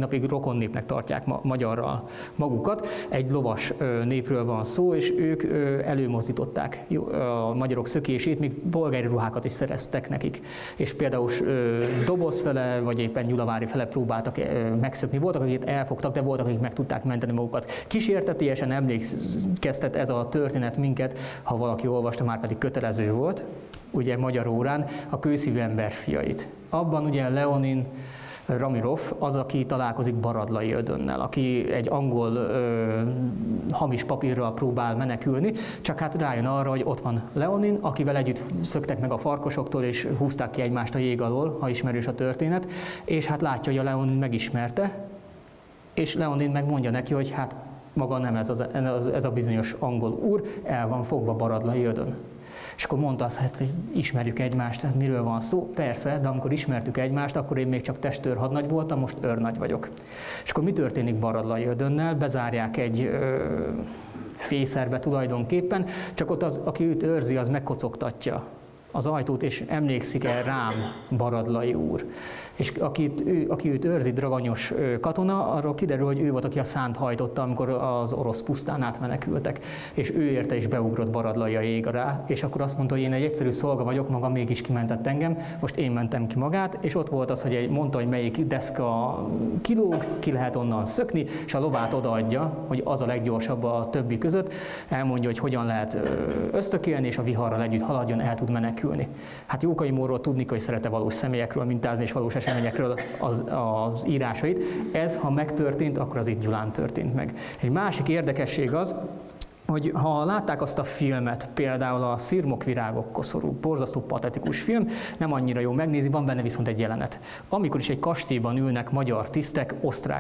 rokon népnek tartják magyarral magukat. Egy lovas népről van szó, és ők előmozdították a magyarok szökését, még polgári ruhákat is szereztek nekik. És például Doboz fele, vagy éppen Nyulavári fele próbáltak megszökni. Voltak, akik elfogtak, de voltak, akik meg tudták menteni magukat. Kísértetésen emlékeztet ez a történet minket, ha valaki olvasta, már pedig kötelező volt, ugye magyar órán, a Kőszívű ember fiait. Abban ugye Leonin Ramirov az, aki találkozik Baradlai Ödönnel, aki egy angol hamis papírral próbál menekülni, csak hát rájön arra, hogy ott van Leonin, akivel együtt szöktek meg a farkasoktól, és húzták ki egymást a jég alól, ha ismerős a történet, és hát látja, hogy a Leonin megismerte, és Leonin megmondja neki, hogy hát maga nem ez a bizonyos angol úr, el van fogva Baradlai Ödön. És akkor mondta azt, hát, hogy ismerjük egymást, hát miről van szó? Persze, de amikor ismertük egymást, akkor én még csak testőr hadnagy voltam, most őrnagy vagyok. És akkor mi történik Baradlai Ödönnel? Bezárják egy fészerbe tulajdonképpen, csak ott az, aki őt őrzi, az megkocogtatja az ajtót, és emlékszik el rám, Baradlai úr. És aki őt őrzi, draganyos katona, arról kiderül, hogy ő volt, aki a szánt hajtotta, amikor az orosz pusztán átmenekültek. És ő érte is beugrott Baradlai a jég alá, és akkor azt mondta, hogy én egy egyszerű szolga vagyok, maga mégis kimentett engem, most én mentem ki magát, és ott volt az, hogy mondta, hogy melyik deszka kilóg, ki lehet onnan szökni, és a lovát odaadja, hogy az a leggyorsabb a többi között, elmondja, hogy hogyan lehet ösztökélni, és a viharral együtt haladjon, el tud menekülni. Hát Jókai Móról tudni, hogy szerete valós személyekről mintázni, és valós eseményekről az írásait. Ez, ha megtörtént, akkor az itt Gyulán történt meg. Egy másik érdekesség az, hogy ha látták azt a filmet, például a Szirmokvirágok koszorú, borzasztó patetikus film, nem annyira jó megnézni, van benne viszont egy jelenet. Amikor is egy kastélyban ülnek magyar tisztek,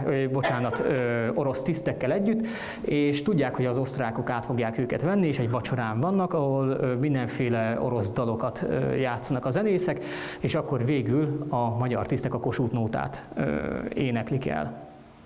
orosz tisztekkel együtt, és tudják, hogy az osztrákok át fogják őket venni, és egy vacsorán vannak, ahol mindenféle orosz dalokat játszanak a zenészek, és akkor végül a magyar tisztek a Kossuth nótát éneklik el.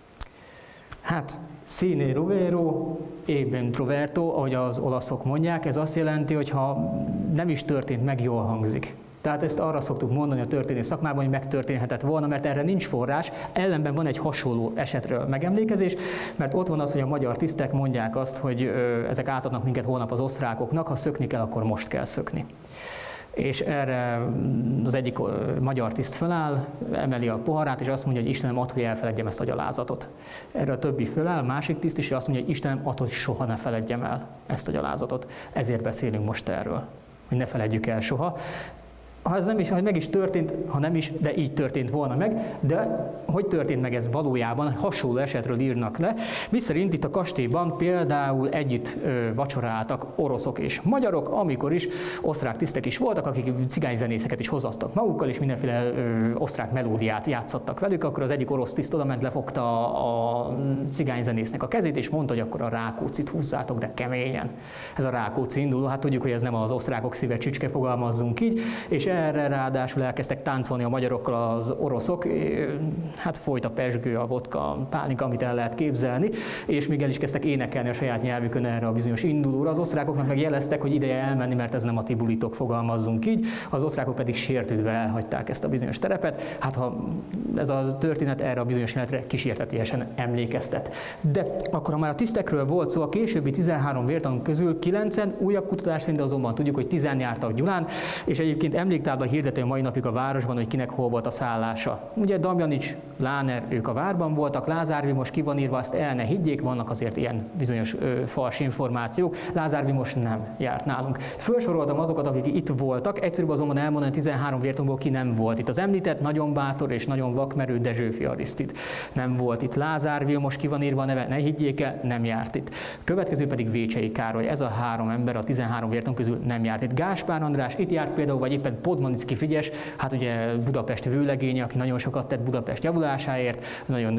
Hát, sine rovero, e ben troverto, ahogy az olaszok mondják, ez azt jelenti, hogy ha nem is történt meg, jól hangzik. Tehát ezt arra szoktuk mondani a történész szakmában, hogy megtörténhetett volna, mert erre nincs forrás, ellenben van egy hasonló esetről megemlékezés, mert ott van az, hogy a magyar tisztek mondják azt, hogy ezek átadnak minket holnap az osztrákoknak, ha szökni kell, akkor most kell szökni. És erre az egyik magyar tiszt föláll, emeli a poharát, és azt mondja, hogy Istenem, add, hogy elfeledjem ezt a gyalázatot. Erre a többi föláll, másik tiszt is azt mondja, hogy Istenem, add, hogy soha ne feledjem el ezt a gyalázatot. Ezért beszélünk most erről, hogy ne feledjük el soha. Ha ez nem is, ha meg is történt, ha nem is, de így történt volna meg, de hogy történt meg ez valójában, hasonló esetről írnak le, miszerint itt a kastélyban például együtt vacsoráltak oroszok és magyarok, amikor is osztrák tisztek is voltak, akik cigányzenészeket is hozasztak magukkal, és mindenféle osztrák melódiát játszottak velük, akkor az egyik orosz tiszt odament, lefogta a cigányzenésznek a kezét, és mondta, hogy akkor a Rákóczit húzzátok, de keményen. Ez a Rákóczi induló, hát tudjuk, hogy ez nem az osztrákok szíve csücske, fogalmazzunk így, és erre ráadásul elkezdtek táncolni a magyarokkal az oroszok, hát folyt a pezsgő, a vodka, a pálinka, amit el lehet képzelni, és még el is kezdtek énekelni a saját nyelvükön erre a bizonyos indulóra. Az osztrákoknak meg jeleztek, hogy ideje elmenni, mert ez nem a ti bulitok, fogalmazzunk így, az osztrákok pedig sértődve elhagyták ezt a bizonyos terepet. Hát ha ez a történet erre a bizonyos jelenetre kísértetiesen emlékeztet. De akkor, ha már a tisztekről volt szó, a későbbi 13 vértanúk közül 9-en, újabb kutatás szerint azonban tudjuk, hogy 10 jártak Gyulán, és egyébként emléktábla hirdető a mai napig a városban, hogy kinek hol volt a szállása. Ugye Damjanics, Láner, ők a várban voltak, Lázár Vilmos ki van írva, azt el ne higgyék, vannak azért ilyen bizonyos fals információk. Lázár Vilmos nem járt nálunk. Felsoroltam azokat, akik itt voltak, egyszerűbb azonban elmondani, 13 vértanúból ki nem volt itt. Az említett nagyon bátor és nagyon vakmerő Dezsőfi Arisztid nem volt itt. Lázár Vilmos ki van írva a neve, ne higgyék el, nem járt itt. Következő pedig Vécsei Károly. Ez a 3 ember a 13 vértanú közül nem járt itt. Gáspár András itt járt például, vagy éppen Podmanicki Frigyes, hát ugye budapesti vőlegénye, aki nagyon sokat tett Budapest javulásáért, nagyon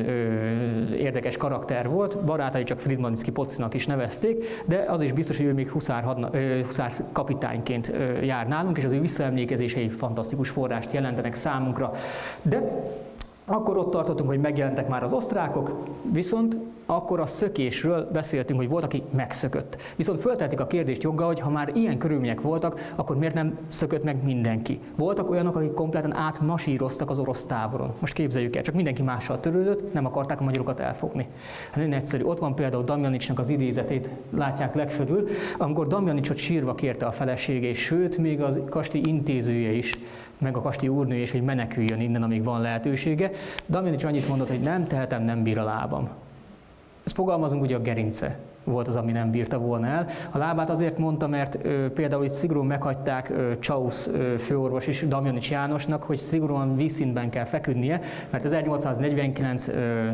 érdekes karakter volt, barátai csak Friedmanicki Pocinak is nevezték, de az is biztos, hogy ő még huszár kapitányként jár nálunk, és az ő visszaemlékezései fantasztikus forrást jelentenek számunkra. De Akkor ott tartottunk, hogy megjelentek már az osztrákok, viszont akkor a szökésről beszéltünk, hogy volt, aki megszökött. Viszont föltették a kérdést joggal, hogy ha már ilyen körülmények voltak, akkor miért nem szökött meg mindenki? Voltak olyanok, akik kompletten átmasíroztak az orosz táboron. Most képzeljük el, csak mindenki mással törődött, nem akarták a magyarokat elfogni. Hát nagyon egyszerű. Ott van például Damjanicsnak az idézetét, látják legfölül, amikor Damjanicsot sírva kérte a felesége, és sőt, még a kastély intézője is, meg a kastély úrnője is, hogy meneküljön innen, amíg van lehetősége. Damjanics annyit mondott, hogy nem tehetem, nem bír a lábam. Ezt fogalmazunk, ugye a gerince volt az, ami nem bírta volna el. A lábát azért mondta, mert például itt szigorúan meghagyták Csausz főorvos is Damjanics Jánosnak, hogy szigorúan vízszintben kell feküdnie, mert 1849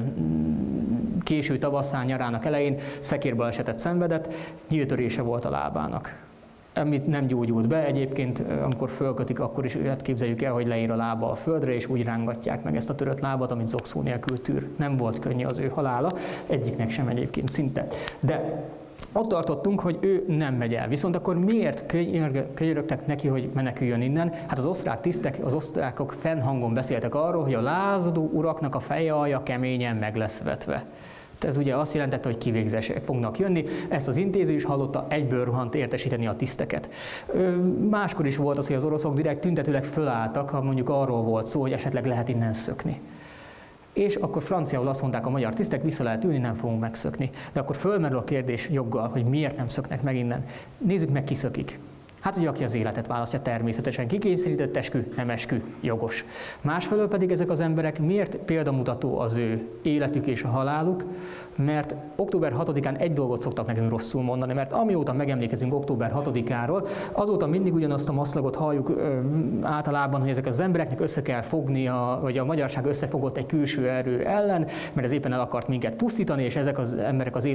késő tavaszán, nyarának elején szekérbalesetet szenvedett, nyíltörése volt a lábának. Amit nem gyógyult be, egyébként amikor fölkötik, akkor is hát képzeljük el, hogy leír a lába a földre, és úgy rángatják meg ezt a törött lábat, amit zokszó nélkül tűr. Nem volt könnyű az ő halála, egyiknek sem egyébként szinte. De ott tartottunk, hogy ő nem megy el. Viszont akkor miért könyörögtek neki, hogy meneküljön innen? Hát az osztrák tisztek, az osztrákok fennhangon beszéltek arról, hogy a lázadó uraknak a feje alja keményen meg lesz vetve. Ez ugye azt jelentette, hogy kivégzések fognak jönni, ezt az intéző is hallotta, egyből rohant értesíteni a tiszteket. Máskor is volt az, hogy az oroszok direkt tüntetőleg fölálltak, ha mondjuk arról volt szó, hogy esetleg lehet innen szökni. És akkor franciául azt mondták a magyar tisztek, vissza lehet ülni, nem fogunk megszökni. De akkor fölmerül a kérdés joggal, hogy miért nem szöknek meg innen. Nézzük meg, ki szökik. Hát ugye aki az életet választja, természetesen kikényszerített eskü, nem eskü, jogos. Másfelől pedig ezek az emberek miért példamutató az ő életük és a haláluk, mert október 6-án egy dolgot szoktak nekünk rosszul mondani, mert amióta megemlékezünk október 6-áról, azóta mindig ugyanazt a maszlagot halljuk általában, hogy ezek az embereknek össze kell fognia, vagy a magyarság összefogott egy külső erő ellen, mert ez éppen el akart minket pusztítani, és ezek az emberek az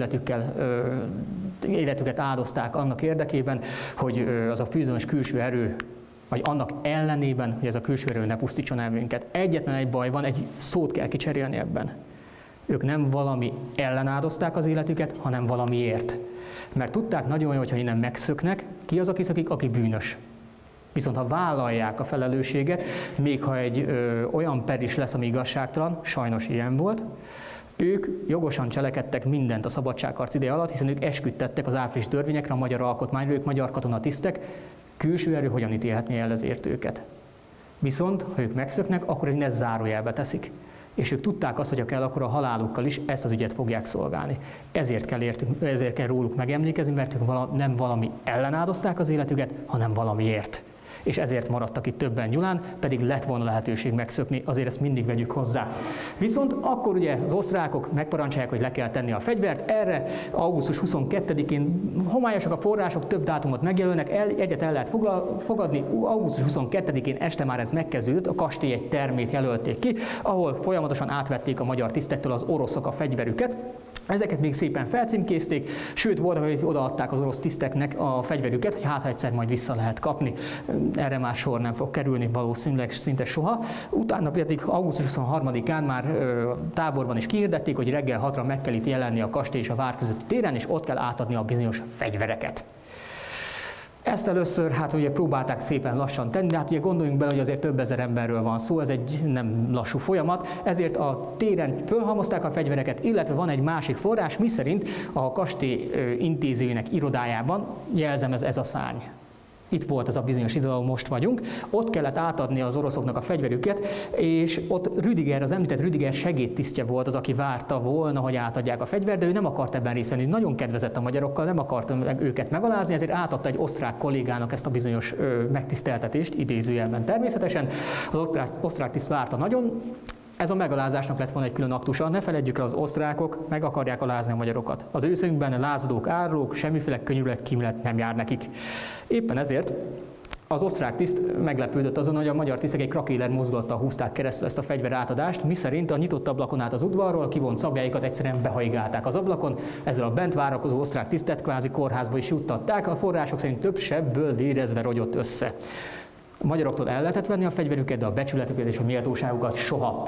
életüket áldozták annak érdekében, hogy az a bizonyos külső erő, vagy annak ellenében, hogy ez a külső erő ne pusztítson el minket. Egyetlen egy baj van, egy szót kell kicserélni ebben. Ők nem valami ellen áldozták az életüket, hanem valamiért. Mert tudták nagyon jól, hogyha innen megszöknek, ki az, aki szökik, aki bűnös. Viszont ha vállalják a felelősséget, még ha egy olyan per is lesz, ami igazságtalan, sajnos ilyen volt, ők jogosan cselekedtek mindent a szabadságharc ideje alatt, hiszen ők esküdtettek az áprilisi törvényekre, a magyar alkotmányra, ők magyar katonatisztek, külső erő hogyan ítélhetné el ezért őket. Viszont, ha ők megszöknek, akkor egy zárójelbe teszik. És ők tudták azt, hogy ha kell, akkor a halálukkal is ezt az ügyet fogják szolgálni. Ezért kell róluk megemlékezni, mert ők nem valami ellen áldozták az életüket, hanem valamiért. És ezért maradtak itt többen Gyulán, pedig lett volna lehetőség megszökni, azért ezt mindig vegyük hozzá. Viszont akkor ugye az osztrákok megparancsolják, hogy le kell tenni a fegyvert, erre augusztus 22-én homályosak a források, több dátumot megjelölnek, egyet el lehet fogadni, augusztus 22-én este már ez megkezdődött, a kastély egy termét jelölték ki, ahol folyamatosan átvették a magyar tisztektől az oroszok a fegyverüket. Ezeket még szépen felcímkézték, sőt voltak, akik odaadták az orosz tiszteknek a fegyverüket, hogy hát ha egyszer majd vissza lehet kapni. Erre már sor nem fog kerülni valószínűleg szinte soha. Utána pedig augusztus 23-án már táborban is kihirdették, hogy reggel 6-ra meg kell itt jelenni a kastély és a vár közötti téren, és ott kell átadni a bizonyos fegyvereket. Ezt először hát ugye próbálták szépen lassan tenni, de hát ugye gondoljunk bele, hogy azért több ezer emberről van szó, ez egy nem lassú folyamat, ezért a téren fölhalmozták a fegyvereket, illetve van egy másik forrás, miszerint a kastély intézőjének irodájában, jelzem ez a szárny. Itt volt ez a bizonyos idő, ahol most vagyunk, ott kellett átadni az oroszoknak a fegyverüket, és ott Rüdiger, az említett Rüdiger segédtisztje volt az, aki várta volna, hogy átadják a fegyvert, de ő nem akart ebben részt venni, nagyon kedvezett a magyarokkal, nem akart őket megalázni, ezért átadta egy osztrák kollégának ezt a bizonyos megtiszteltetést, idézőjelben természetesen. Az osztrák tiszt várta nagyon. Ez a megalázásnak lett volna egy külön aktusa. Ne feledjük el, az osztrákok meg akarják alázni a magyarokat. Az ő szemükben lázadók, árulók, semmiféle könyörület, kímélet nem jár nekik. Éppen ezért az osztrák tiszt meglepődött azon, hogy a magyar tisztek egy krakéler mozdulattal húzták keresztül ezt a fegyver átadást, miszerint a nyitott ablakon át az udvarról a kivont szabjáikat egyszerűen behajgálták az ablakon, ezzel a bent várakozó osztrák tisztet kvázi kórházba is juttatták, a források szerint több sebből vérezve rogyott össze. A magyaroktól el lehetett venni a fegyverüket, de a becsületüket és a méltóságukat soha.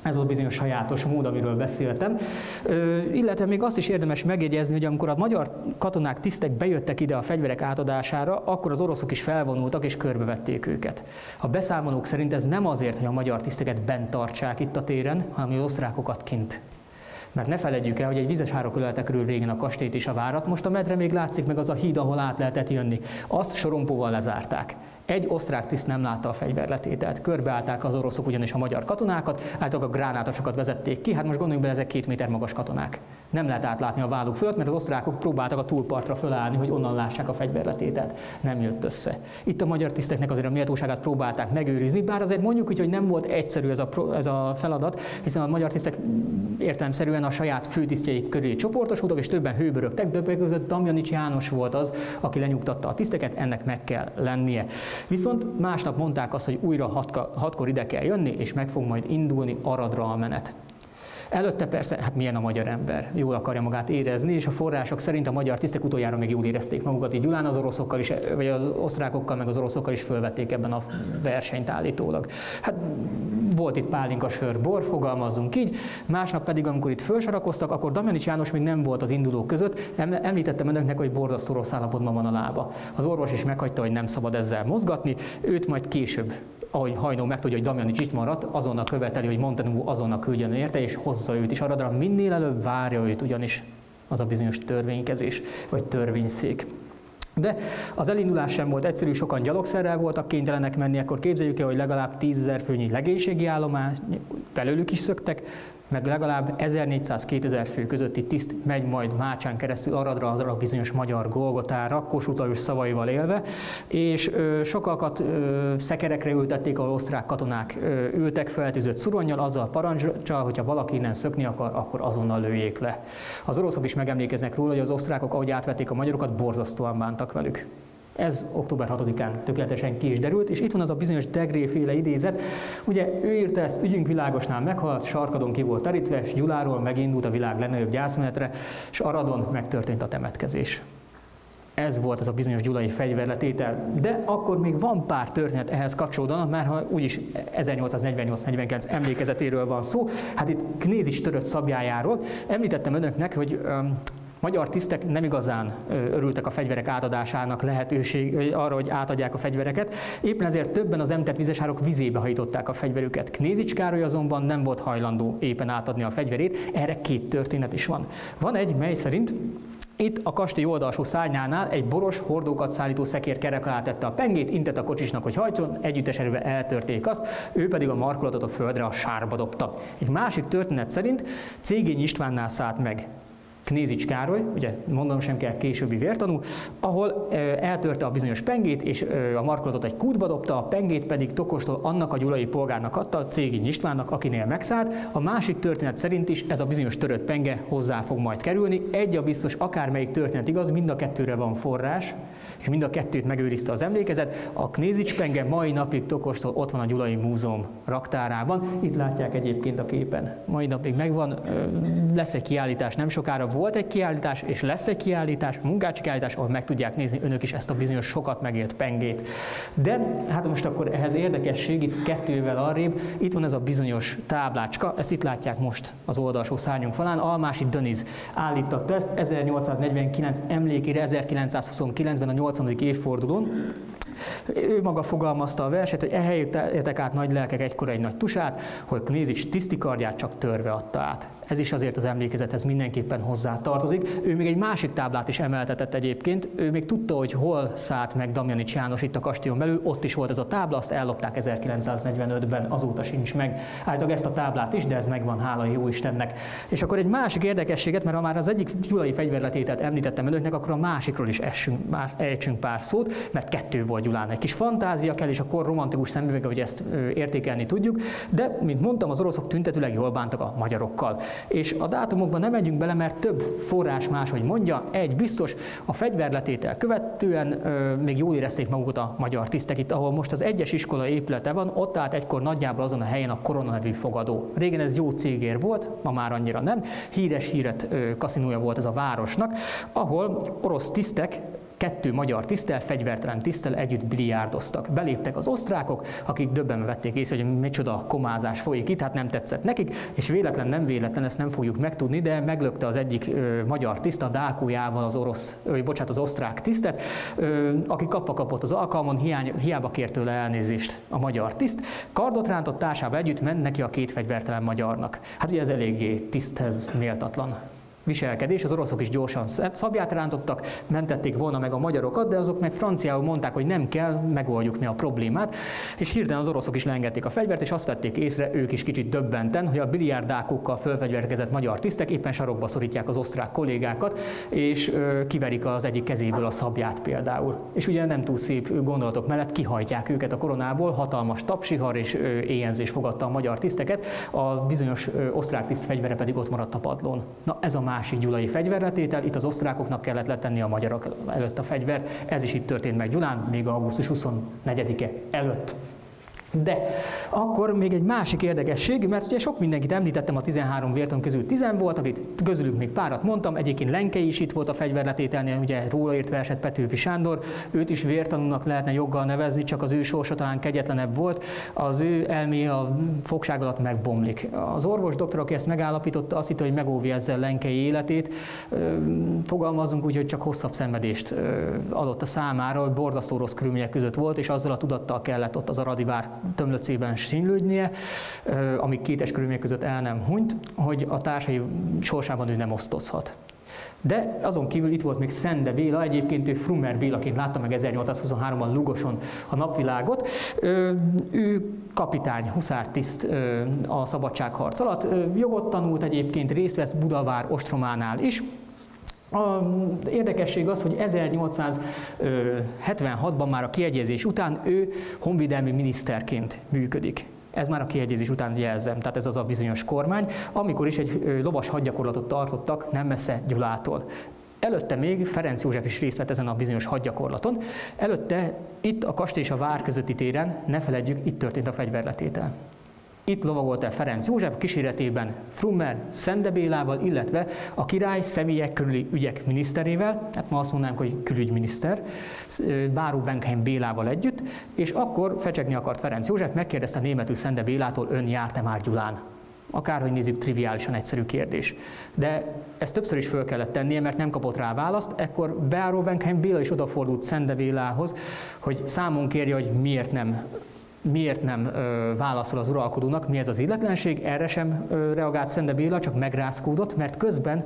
Ez a bizonyos sajátos mód, amiről beszéltem. Illetve még azt is érdemes megjegyezni, hogy amikor a magyar katonák, tisztek bejöttek ide a fegyverek átadására, akkor az oroszok is felvonultak és körbevették őket. A beszámolók szerint ez nem azért, hogy a magyar tiszteket bent tartsák itt a téren, hanem az osztrákokat kint. Mert ne feledjük el, hogy egy vizes hárok ölelte körül régen a kastélyt és a várat, most a medre még látszik meg az a híd, ahol át lehetett jönni. Azt sorompóval lezárták. Egy osztrák tiszt nem látta a fegyverletételt. Körbeállták az oroszok ugyanis a magyar katonákat, általában a gránátosokat vezették ki. Hát most gondoljunk bele, ezek 2 méter magas katonák. Nem lehet átlátni a válluk fölött, mert az osztrákok próbáltak a túlpartra fölállni, hogy onnan lássák a fegyverletételt. Nem jött össze. Itt a magyar tiszteknek azért a méltóságát próbálták megőrizni, bár azért mondjuk úgy, hogy nem volt egyszerű ez a feladat, hiszen a magyar tisztek értelemszerűen a saját főtisztjeik köré csoportosultak, és többen hőbörögtek, többek között Damjanics János volt az, aki lenyugtatta a tiszteket, ennek meg kell lennie. Viszont másnap mondták azt, hogy újra 6-kor ide kell jönni, és meg fog majd indulni Aradra a menet. Előtte persze, hát milyen a magyar ember, jól akarja magát érezni, és a források szerint a magyar tisztek utoljára még jól érezték magukat így Gyulán, az oroszokkal is, vagy az osztrákokkal, meg az oroszokkal is fölvették ebben a versenyt állítólag. Hát volt itt pálinka, sör, bor, fogalmazzunk így, másnap pedig, amikor itt fölsorakoztak, akkor Damjanics János még nem volt az indulók között, említettem önöknek, hogy borzasztó rossz állapotban van a lába. Az orvos is meghagyta, hogy nem szabad ezzel mozgatni, őt majd később, ahogy Hajnó megtudja, hogy Damjanics itt maradt, azonnal követeli, hogy Montenegro azonnal küldjön érte, és hozza őt is Aradra, minél előbb várja őt, ugyanis az a bizonyos törvénykezés, vagy törvényszék. De az elindulás sem volt egyszerű, sokan gyalogszerrel voltak kénytelenek menni, akkor képzeljük el, hogy legalább 10 000 főnyi legénységi állomány, belőlük is szöktek, meg legalább 1400-2000 fő közötti tiszt megy majd Mácsán keresztül Aradra, a bizonyos magyar Golgotára, Kossuth Lajos szavaival élve, és sokakat szekerekre ültették, ahol osztrák katonák ültek feltűzött szuronnyal, azzal parancsal, hogyha valaki innen szökni akar, akkor azonnal lőjék le. Az oroszok is megemlékeznek róla, hogy az osztrákok, ahogy átvették a magyarokat, borzasztóan bántak velük. Ez október 6-án tökéletesen ki is derült, és itt van az a bizonyos Degré-féle idézet. Ugye ő írta ezt, ügyünk világosnál meghalt, sarkadon ki volt terítve, és Gyuláról megindult a világ legnagyobb gyászmenetre, és Aradon megtörtént a temetkezés. Ez volt az a bizonyos gyulai fegyverletétel, de akkor még van pár történet ehhez kapcsolódóan, mert ha úgyis 1848-49 emlékezetéről van szó, hát itt Knézich törött szabjájáról. Említettem önöknek, hogy magyar tisztek nem igazán örültek a fegyverek átadásának lehetőség arra, hogy átadják a fegyvereket. Éppen ezért többen az említett vizesárok vizébe hajtották a fegyverüket. Knézich Károly azonban nem volt hajlandó éppen átadni a fegyverét, erre 2 történet is van. Van egy, mely szerint itt a kastély oldalsó szárnyánál egy boros hordókat szállító szekér kerek alá tette a pengét, intett a kocsisnak, hogy hajtson, együttes erővel eltörték azt, ő pedig a markolatot a földre, a sárba dobta. Egy másik történet szerint Cégény Istvánnál szállt meg Knézich Károly, ugye mondom sem kell, későbbi vértanú, ahol eltörte a bizonyos pengét, és a markolatot egy kútba dobta, a pengét pedig Tokostól annak a gyulai polgárnak adta, Cégény Istvánnak, akinél megszállt. A másik történet szerint is ez a bizonyos törött penge hozzá fog majd kerülni. Egy a biztos, akármelyik történet igaz, mind a kettőre van forrás, és mind a kettőt megőrizte az emlékezet. A Knézich penge mai napig Tokostól ott van a Gyulai Múzeum raktárában. Itt látják egyébként a képen. Mai napig megvan, lesz egy kiállítás nem sokára. Volt egy kiállítás, és lesz egy kiállítás, munkácsi kiállítás, ahol meg tudják nézni önök is ezt a bizonyos sokat megélt pengét. De hát most akkor ehhez érdekesség, itt 2-vel arrébb, itt van ez a bizonyos táblácska, ezt itt látják most az oldalsó szárnyunk falán, Almási Döniz állította ezt 1849 emlékére, 1929-ben a 80. évfordulón. Ő maga fogalmazta a verset, hogy ehelyétek át nagy lelkek egykor egy nagy tusát, hogy Knézich tisztikardját csak törve adta át. Ez is azért az emlékezethez mindenképpen hozzá tartozik. Ő még egy másik táblát is emeltetett egyébként, ő még tudta, hogy hol szállt meg Damjanics János itt a kastélyon belül, ott is volt ez a tábla, azt ellopták 1945-ben, azóta sincs meg. Állítólag ezt a táblát is, de ez megvan, hála jó Istennek. És akkor egy másik érdekességet, mert ha már az egyik gyulai fegyverletételt említettem önöknek, akkor a másikról is ejtsünk pár szót, mert 2 volt Gyulán. Egy kis fantázia kell, és akkor romantikus szemüveg, hogy ezt értékelni tudjuk, de, mint mondtam, az oroszok tüntetőleg jól bántak a magyarokkal. És a dátumokban nem megyünk bele, mert több forrás máshogy mondja, egy biztos, a fegyverletétel követően még jól érezték magukat a magyar tisztek itt, ahol most az egyes iskola épülete van, ott állt egykor nagyjából azon a helyen a Korona nevű fogadó. Régen ez jó cégér volt, ma már annyira nem. Híres kaszinója volt ez a városnak, ahol orosz tisztek 2 magyar tiszttel, fegyvertelen tiszttel együtt biliárdoztak. Beléptek az osztrákok, akik döbbenve vették észre, hogy micsoda komázás folyik itt, hát nem tetszett nekik, és véletlen, nem véletlen, ezt nem fogjuk megtudni, de meglökte az egyik magyar tiszt a dákójával az osztrák tisztet, aki kapva kapott az alkalmon, hiába kért tőle elnézést a magyar tiszt, kardot rántott, társával együtt ment neki a 2 fegyvertelen magyarnak. Hát ugye ez eléggé tiszthez méltatlan viselkedés, az oroszok is gyorsan szabját rántottak, mentették volna meg a magyarokat, de azok meg franciául mondták, hogy nem kell, megoldjuk mi a problémát, és hirtelen az oroszok is leengedték a fegyvert, és azt vették észre, ők is kicsit döbbenten, hogy a biliárdákokkal fölfegyverkezett magyar tisztek éppen sarokba szorítják az osztrák kollégákat, és kiverik az egyik kezéből a szabját például. És ugye nem túl szép gondolatok mellett kihajtják őket a koronából, hatalmas tapsihar és éjjenzés fogadta a magyar tiszteket, a bizonyos osztrák tiszt fegyvere pedig ott maradt a padlón. Na, ez a másik gyulai fegyverletétel, itt az osztrákoknak kellett letenni a magyarok előtt a fegyvert, ez is itt történt meg Gyulán, még augusztus 24-e előtt. De akkor még egy másik érdekesség, mert ugye sok mindenkit említettem, a 13 vértan közül 10 volt, akit közülük még párat mondtam, egyébként Lenkei is itt volt a fegyverletételnél, ugye róla írt verset Petőfi Sándor, őt is vértanúnak lehetne joggal nevezni, csak az ő sorsa talán kegyetlenebb volt, az ő elméje a fogság alatt megbomlik. Az orvos doktor, aki ezt megállapította, azt hitte, hogy megóvja ezzel Lenkei életét, fogalmazunk úgy, hogy csak hosszabb szenvedést adott a számára, hogy borzasztó rossz körülmények között volt, és azzal a tudattal kellett ott az Aradivár tömlöcében sínylődnie, amíg kétes körülmények között el nem hunyt, hogy a társai sorsában ő nem osztozhat. De azon kívül itt volt még Szende Béla, egyébként ő Frummer Bélaként látta meg 1823-ban Lugoson a napvilágot. Ő kapitány, huszártiszt a szabadságharc alatt, jogot tanult egyébként, részt vesz Budavár ostrománál is. Az érdekesség az, hogy 1876-ban már a kiegyezés után ő honvédelmi miniszterként működik. Ez már a kiegyezés után jelzem, tehát ez az a bizonyos kormány, amikor is egy lovas hadgyakorlatot tartottak nem messze Gyulától. Előtte még Ferenc József is részt vett ezen a bizonyos hadgyakorlaton. Előtte itt a kastély és a vár közötti téren, ne feledjük, itt történt a fegyverletétel. Itt lovagolt el Ferenc József kíséretében Frummer Szende Bélával, illetve a király személyek körüli ügyek miniszterével, hát ma azt mondanánk, hogy külügyminiszter, Báró Benkheim Bélával együtt, és akkor fecsegni akart Ferenc József, megkérdezte németül Szende Bélától, ön járt-e már Gyulán? Akárhogy nézzük, triviálisan egyszerű kérdés. De ezt többször is föl kellett tennie, mert nem kapott rá választ, ekkor Báró Benkheim Béla is odafordult Szende Bélához, hogy számon kérje, hogy miért nem válaszol az uralkodónak, mi ez az illetlenség, erre sem reagált Szende Béla, csak megrázkódott, mert közben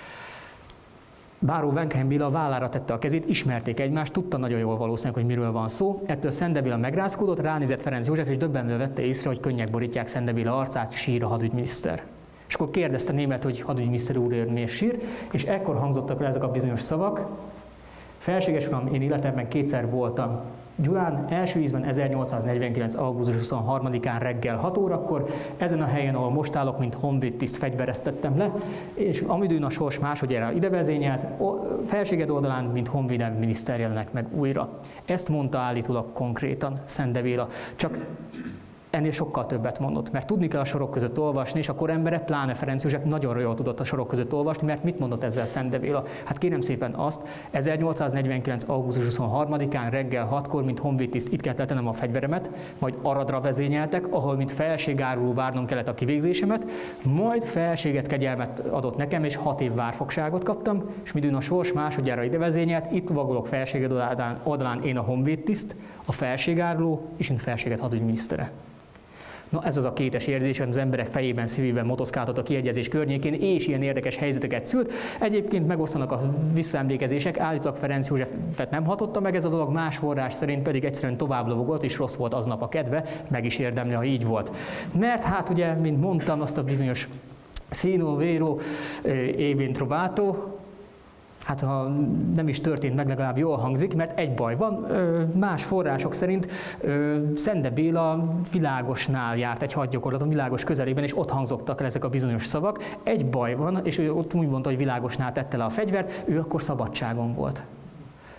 Báró Benkheim Béla vállára tette a kezét, ismerték egymást, tudta nagyon jól valószínűleg, hogy miről van szó. Ettől Szende Béla megrázkódott, ránézett Ferenc József, és döbbenve vette észre, hogy könnyek borítják Szende Béla arcát, sír a hadügyminiszter. És akkor kérdezte német, hogy hadügyminiszter úr miért sír, és ekkor hangzottak le ezek a bizonyos szavak. Felséges uram, én életemben kétszer voltam Gyulán, első ízben 1849. augusztus 23-án reggel 6 órakor, ezen a helyen, ahol most állok, mint honvédtiszt fegyvereztettem le, és amidőn a sors másodjára idevezényelt, felséged oldalán, mint honvédelmi miniszter jelenek meg újra. Ezt mondta állítólag konkrétan Szende Béla, csak ennél sokkal többet mondott, mert tudni kell a sorok között olvasni, és a koremberek, pláne Ferenc József nagyon jól tudott a sorok között olvasni, mert mit mondott ezzel Szende Béla? Hát kérem szépen azt, 1849. augusztus 23-án reggel 6-kor, mint honvédtiszt itt kellett letennem a fegyveremet, majd Aradra vezényeltek, ahol mint felségáruló várnom kellett a kivégzésemet, majd felséget, kegyelmet adott nekem, és 6 év várfogságot kaptam, és midőn a sors másodjára ide vezényelt, itt lovagolok felséged oldalán én a honvédtiszt, a felségáruló, és mint felséget hadügyminisztere. Na ez az a kétes érzés, az emberek fejében, szívében motoszkáltat a kiegyezés környékén, és ilyen érdekes helyzeteket szült. Egyébként megosztanak a visszaemlékezések, állítólag Ferenc Józsefet nem hatotta meg ez a dolog, más forrás szerint pedig egyszerűen tovább lovagolt, és rossz volt aznap a kedve, meg is érdemli, ha így volt. Mert hát ugye, mint mondtam, azt a bizonyos Sino Vero e ben trovato, hát ha nem is történt meg, legalább jól hangzik, mert egy baj van. Más források szerint Szende Béla Világosnál járt egy hadgyakorlaton, Világos közelében, és ott hangzottak el ezek a bizonyos szavak. Egy baj van, és ő ott úgy mondta, hogy Világosnál tette le a fegyvert, ő akkor szabadságon volt.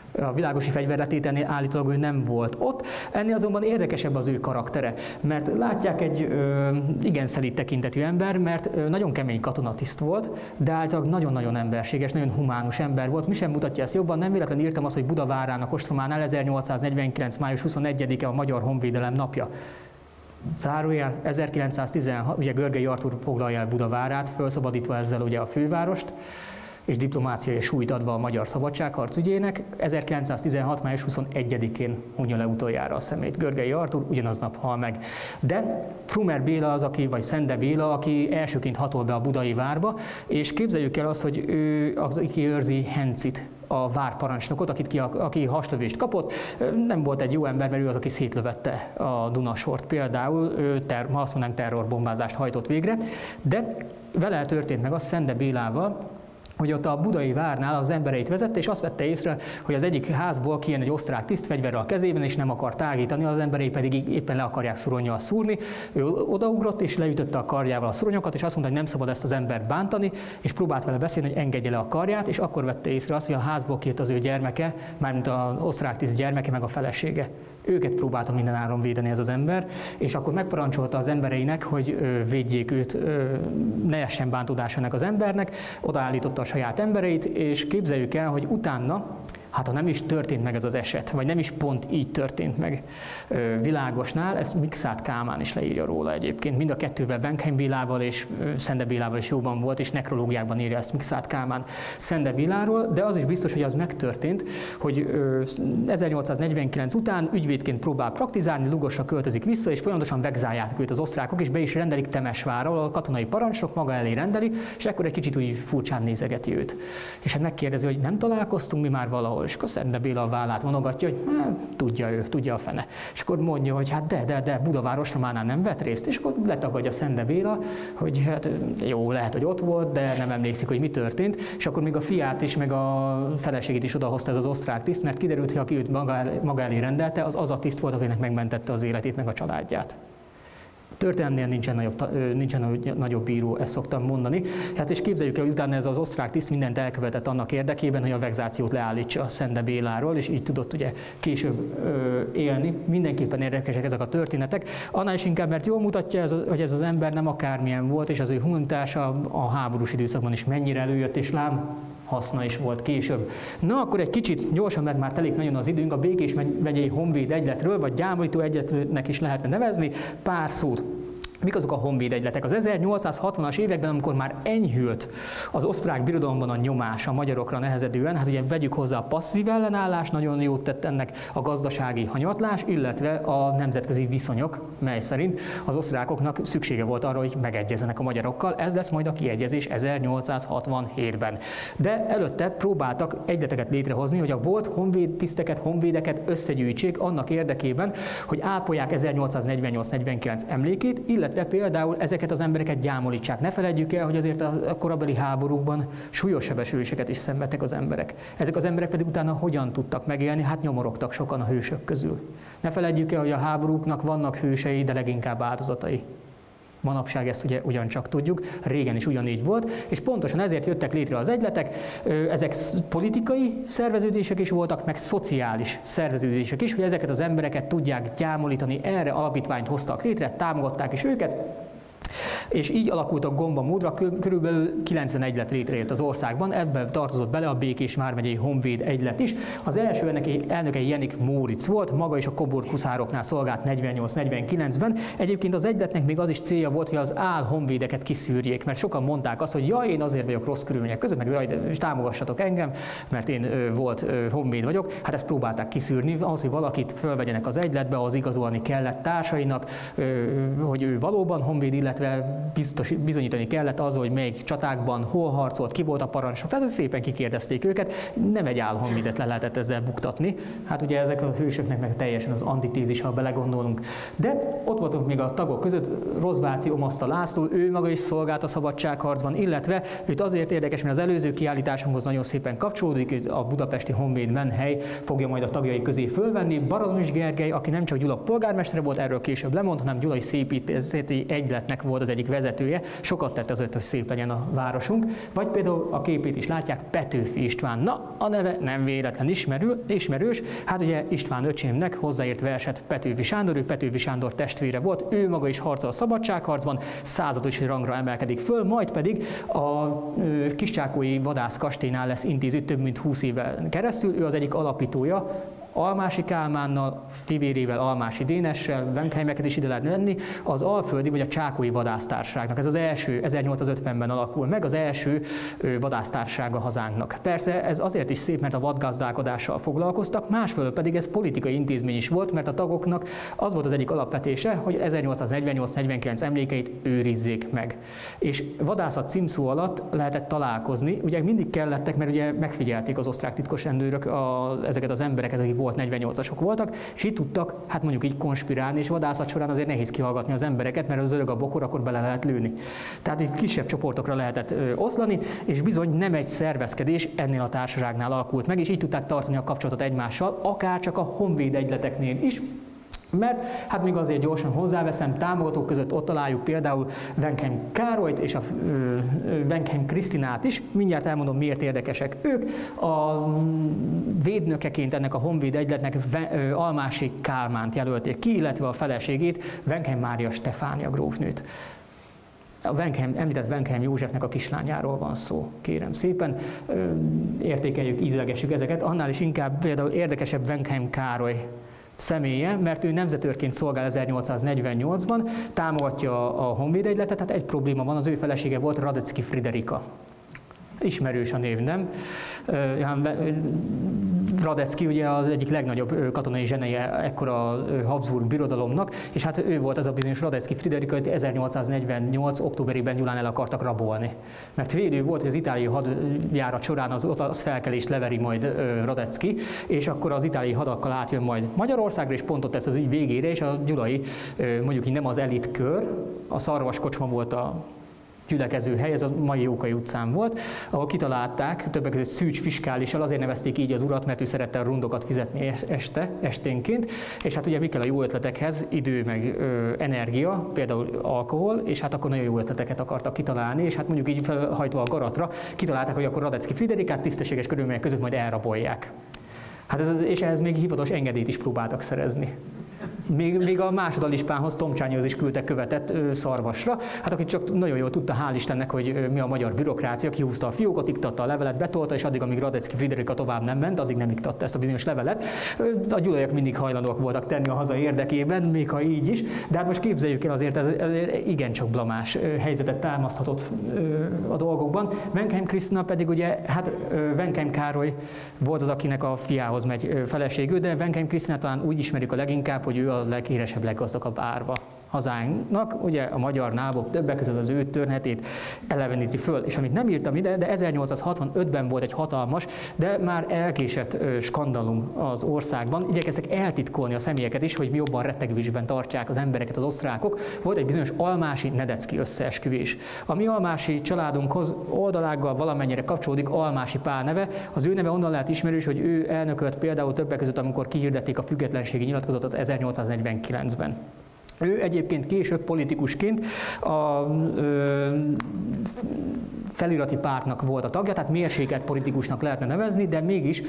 A világosi fegyverletételnél állítólag ő nem volt ott. Ennél azonban érdekesebb az ő karaktere, mert látják egy igen szelíd tekintetű ember, mert nagyon kemény katonatiszt volt, de általában nagyon-nagyon emberséges, nagyon humánus ember volt. Mi sem mutatja ezt jobban, nem véletlenül írtam azt, hogy Budavárán a Kostrománál 1849. május 21-e a Magyar Honvédelem napja. Zárójel, 1916, ugye Görgei Artúr foglalja el Budavárát, felszabadítva ezzel ugye a fővárost, és diplomáciai súlyt adva a magyar szabadságharc ügyének. 1916. május 21-én hunja le utoljára a szemét Görgei Artúr, ugyanaznap hal meg. De Frumer Béla az, Szende Béla, aki elsőként hatol be a budai várba, és képzeljük el azt, hogy ő az, aki őrzi Hencit, a várparancsnokot, aki haslövést kapott. Nem volt egy jó ember, mert ő az, aki szétlövette a Dunasort például, ma azt mondanánk terrorbombázást hajtott végre, de vele történt meg az Szende Bélával, hogy ott a budai várnál az embereit vezette, és azt vette észre, hogy az egyik házból kijön egy osztrák tiszt fegyverrel a kezében, és nem akar tágítani, az emberei pedig éppen le akarják szoronnyal szúrni. Ő odaugrott, és leütötte a karjával a szoronyokat, és azt mondta, hogy nem szabad ezt az embert bántani, és próbált vele beszélni, hogy engedje le a karját, és akkor vette észre azt, hogy a házból kijött az ő gyermeke, mármint az osztrák tiszt gyermeke, meg a felesége. Őket próbálta mindenáron védeni ez az ember, és akkor megparancsolta az embereinek, hogy védjék őt, ne essen bántódás ennek az embernek, odaállította a saját embereit, és képzeljük el, hogy utána, hát ha nem is történt meg ez az eset, vagy nem is pont így történt meg Világosnál, ezt Mikszáth Kálmán is leírja róla egyébként. Mind a kettővel, Benkheim Bélával és Szende Bélával is jóban volt, és nekrológiákban írja ezt Mikszáth Kálmán Szende Béláról, de az is biztos, hogy az megtörtént, hogy 1849 után ügyvédként próbál praktizálni, Lugosra költözik vissza, és folyamatosan vegzálják őt az osztrákok, és be is rendelik Temesvárra, ahol a katonai parancsnok maga elé rendeli, és ekkor egy kicsit úgy furcsán nézegeti őt. És hát megkérdezi, hogy nem találkoztunk mi már valahol, és akkor Szende Béla a vállát vonogatja, hogy tudja ő, tudja a fene. És akkor mondja, hogy hát de Budavár ostrománál nem vett részt, és akkor letagadja Szende Béla, hogy hát jó, lehet, hogy ott volt, de nem emlékszik, hogy mi történt, és akkor még a fiát is, meg a feleségét is odahozta ez az osztrák tiszt, mert kiderült, hogy aki őt maga elé rendelte, az a tiszt volt, akinek megmentette az életét, meg a családját. Történelemnél nincsen nagyobb bíró, ezt szoktam mondani. Hát és képzeljük el, hogy utána ez az osztrák tiszt mindent elkövetett annak érdekében, hogy a vegzációt leállítsa a Szende Béláról, és így tudott ugye később élni. Mindenképpen érdekesek ezek a történetek. Annál is inkább, mert jól mutatja, hogy ez az ember nem akármilyen volt, és az ő humanitása a háborús időszakban is mennyire előjött, és lám haszna is volt később. Na akkor egy kicsit gyorsan, mert már telik nagyon az időnk, a Békés megyei Honvéd Egyletről, vagy Gyámolító Egyletnek is lehetne nevezni, pár szót. Mik azok a honvédegyletek? Az 1860-as években, amikor már enyhült az osztrák birodalomban a nyomás a magyarokra nehezedően, hát ugye vegyük hozzá a passzív ellenállás, nagyon jót tett ennek a gazdasági hanyatlás, illetve a nemzetközi viszonyok, mely szerint az osztrákoknak szüksége volt arra, hogy megegyezzenek a magyarokkal. Ez lesz majd a kiegyezés 1867-ben. De előtte próbáltak egyleteket létrehozni, hogy a volt honvédtiszteket, honvédeket összegyűjtsék annak érdekében, hogy ápolják 1848-49 emlékét, illetve például ezeket az embereket gyámolítsák. Ne feledjük el, hogy azért a korabeli háborúkban súlyos sebesüléseket is szenvedtek az emberek. Ezek az emberek pedig utána hogyan tudtak megélni? Hát nyomorogtak sokan a hősök közül. Ne feledjük el, hogy a háborúknak vannak hősei, de leginkább áldozatai. Manapság ezt ugye ugyancsak tudjuk, régen is ugyanígy volt, és pontosan ezért jöttek létre az egyletek, ezek politikai szerveződések is voltak, meg szociális szerveződések is, hogy ezeket az embereket tudják gyámolítani, erre alapítványt hoztak létre, támogatták is őket, és így alakultak gomba módra, körülbelül 90 egylet létrejött az országban, ebben tartozott bele a Békés vármegyei Honvéd Egylet is. Az első elnöke Jenik Móricz volt, maga is a Coburg huszároknál szolgált 48-49-ben. Egyébként az egyletnek még az is célja volt, hogy az álhonvédeket kiszűrjék, mert sokan mondták azt, hogy jaj, én azért vagyok rossz körülmények között, meg jaj, támogassatok engem, mert én honvéd vagyok. Hát ezt próbálták kiszűrni, ahhoz, hogy valakit fölvegyenek az egyletbe, ahhoz igazolni kellett társainak, hogy ő valóban honvéd, illetve bizonyítani kellett az, hogy melyik csatákban hol harcolt, ki volt a parancsnok. Tehát szépen kikérdezték őket, nem egy álhonvédet le lehetett ezzel buktatni. Hát ugye ezek a hősöknek meg teljesen az antitézis, ha belegondolunk. De ott voltunk még a tagok között, Rozsváci Omaszta László, ő maga is szolgált a szabadságharcban, illetve őt azért érdekes, mert az előző kiállításunkhoz nagyon szépen kapcsolódik, a budapesti Honvéd menhely fogja majd a tagjai közé fölvenni. Baranus Gergely, aki nem csak Gyula polgármestere volt, erről később lemond, hanem Gyulai Szépítészeti Egyletnek volt az egyik vezetője, sokat tett azért, hogy szép legyen a városunk. Vagy például a képét is látják, Petőfi István. Na, a neve nem véletlen ismerős. Hát ugye István öcsémnek hozzáírt verset Petőfi Sándor, ő Petőfi Sándor testvére volt, ő maga is harcol a szabadságharcban, százados rangra emelkedik föl, majd pedig a Kiscsákói vadászkastélynál lesz intéző több mint 20 éven keresztül, ő az egyik alapítója, Almási Kálmánnal, fivérével, Almási Dénessel, Venkheimeket is ide lehet venni, az Alföldi vagy a Csákói Vadásztárságnak. Ez az első, 1850-ben alakul meg, az első vadásztárság a hazánknak. Persze ez azért is szép, mert a vadgazdálkodással foglalkoztak, másfelől pedig ez politikai intézmény is volt, mert a tagoknak az volt az egyik alapvetése, hogy 1848-49 emlékeit őrizzék meg. És vadászat címszó alatt lehetett találkozni, ugye mindig kellettek, mert ugye megfigyelték az osztrák titkos rendőrök ezeket az embereket, akik volt 48-asok voltak, és itt tudtak, hát mondjuk így konspirálni, és vadászat során azért nehéz kihallgatni az embereket, mert az öreg a bokor, akkor bele lehet lőni. Tehát itt kisebb csoportokra lehetett oszlani, és bizony nem egy szervezkedés ennél a társaságnál alakult meg, és így tudták tartani a kapcsolatot egymással, akár csak a honvéd egyleteknél is. Mert hát még azért gyorsan hozzáveszem, támogatók között ott találjuk például Venkheim Károlyt és a Venkheim Krisztinát is, mindjárt elmondom miért érdekesek ők. A védnökeként ennek a honvéd egyletnek Almási Kálmánt jelölték ki, illetve a feleségét, Venkheim Mária Stefánia grófnőt. A említett Venkheim Józsefnek a kislányáról van szó, kérem szépen. Értékeljük, ízlegessük ezeket, annál is inkább például érdekesebb Venkheim Károly személye, mert ő nemzetőrként szolgál 1848-ban, támogatja a honvéd egyletet, tehát egy probléma van, az ő felesége volt Radetzky Friderika. Ismerős a név, nem? Radetzky ugye az egyik legnagyobb katonai zseneje ekkor a Habsburg birodalomnak, és hát ő volt az a bizonyos Radetzky Friderika, hogy 1848. októberében Gyulán el akartak rabolni. Mert védő volt, hogy az itáliai hadjárat során az felkelést leveri majd Radetzky, és akkor az itáliai hadakkal átjön majd Magyarországra, és pont ott lesz az ügy végére, és a gyulai, mondjuk így nem az elitkör, a Szarvas kocsma volt a gyülekező hely, ez a mai Jókai utcán volt, ahol kitalálták, többek között Szűcs fiskálissal, azért nevezték így az urat, mert ő szerette a rundokat fizetni esténként, és hát ugye mi kell a jó ötletekhez, idő meg energia, például alkohol, és hát akkor nagyon jó ötleteket akartak kitalálni, és hát mondjuk így felhajtva a garatra, kitalálták, hogy akkor Radetzky Friderikát tisztességes körülmények között majd elrabolják. Hát és ehhez még hivatalos engedélyt is próbáltak szerezni. Még a másodalispánhoz, Tomcsányhoz is küldtek követet Szarvasra, hát aki csak nagyon jól tudta, hál' Istennek, hogy mi a magyar bürokrácia, kihúzta a fiókot, iktatta a levelet, betolta, és addig, amíg Radetzky Friderika tovább nem ment, addig nem iktatta ezt a bizonyos levelet. A gyulaiak mindig hajlandóak voltak tenni a haza érdekében, még ha így is, de hát most képzeljük el, azért ez igencsak blamás helyzetet támaszthatott a dolgokban. Venkheim Krisztina pedig ugye, hát Venkheim Károly volt az, akinek a fiához megy feleségül, de Venkheim Krisztinát talán úgy ismerjük a leginkább, hogy ő a leghíresebb, leggazdagabb árva hazánknak, ugye a magyar nábok többek között az ő történetét eleveníti föl, és amit nem írtam ide, de 1865-ben volt egy hatalmas, de már elkésett skandalum az országban, igyekeztek eltitkolni a személyeket is, hogy jobban rettegésben tartsák az embereket az osztrákok. Volt egy bizonyos Almási-Nedecky összeesküvés. A mi almási családunkhoz oldalággal valamennyire kapcsolódik Almási Pál neve, az ő neve onnan lehet ismerős, hogy ő elnökölt például többek között, amikor kihirdették a függetlenségi nyilatkozatot 1849-ben. Ő egyébként később politikusként a felirati pártnak volt a tagja, tehát mérsékelt politikusnak lehetne nevezni, de mégis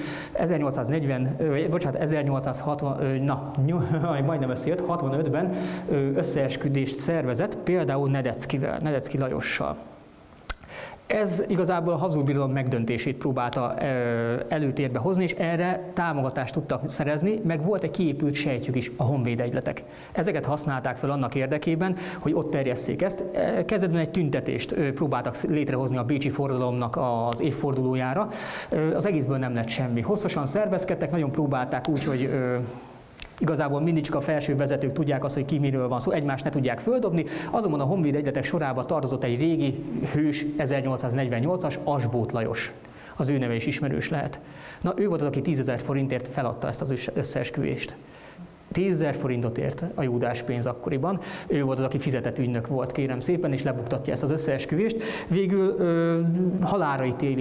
65-ben összeesküvést szervezett, például Nedecky Lajossal. Ez igazából a Habsburg birodalom megdöntését próbálta előtérbe hozni, és erre támogatást tudtak szerezni, meg volt egy kiépült sejtjük is, a honvéd egyletek. Ezeket használták fel annak érdekében, hogy ott terjesszék ezt. Kezdetben egy tüntetést próbáltak létrehozni a bécsi forradalomnak az évfordulójára. Az egészből nem lett semmi. Hosszasan szervezkedtek, nagyon próbálták úgy, hogy igazából mindig csak a felső vezetők tudják azt, hogy ki miről van szó, egymást ne tudják földobni, azonban a honvéd egyletek sorába tartozott egy régi hős, 1848-as Asbóth Lajos. Az ő neve is ismerős lehet. Na, ő volt az, aki 10 000 forintért feladta ezt az összeesküvést. 10 000 forintot ért a Júdás pénz akkoriban. Ő volt az, aki fizetett ügynök volt, kérem szépen, és lebuktatja ezt az összeesküvést. Végül halálra ítélik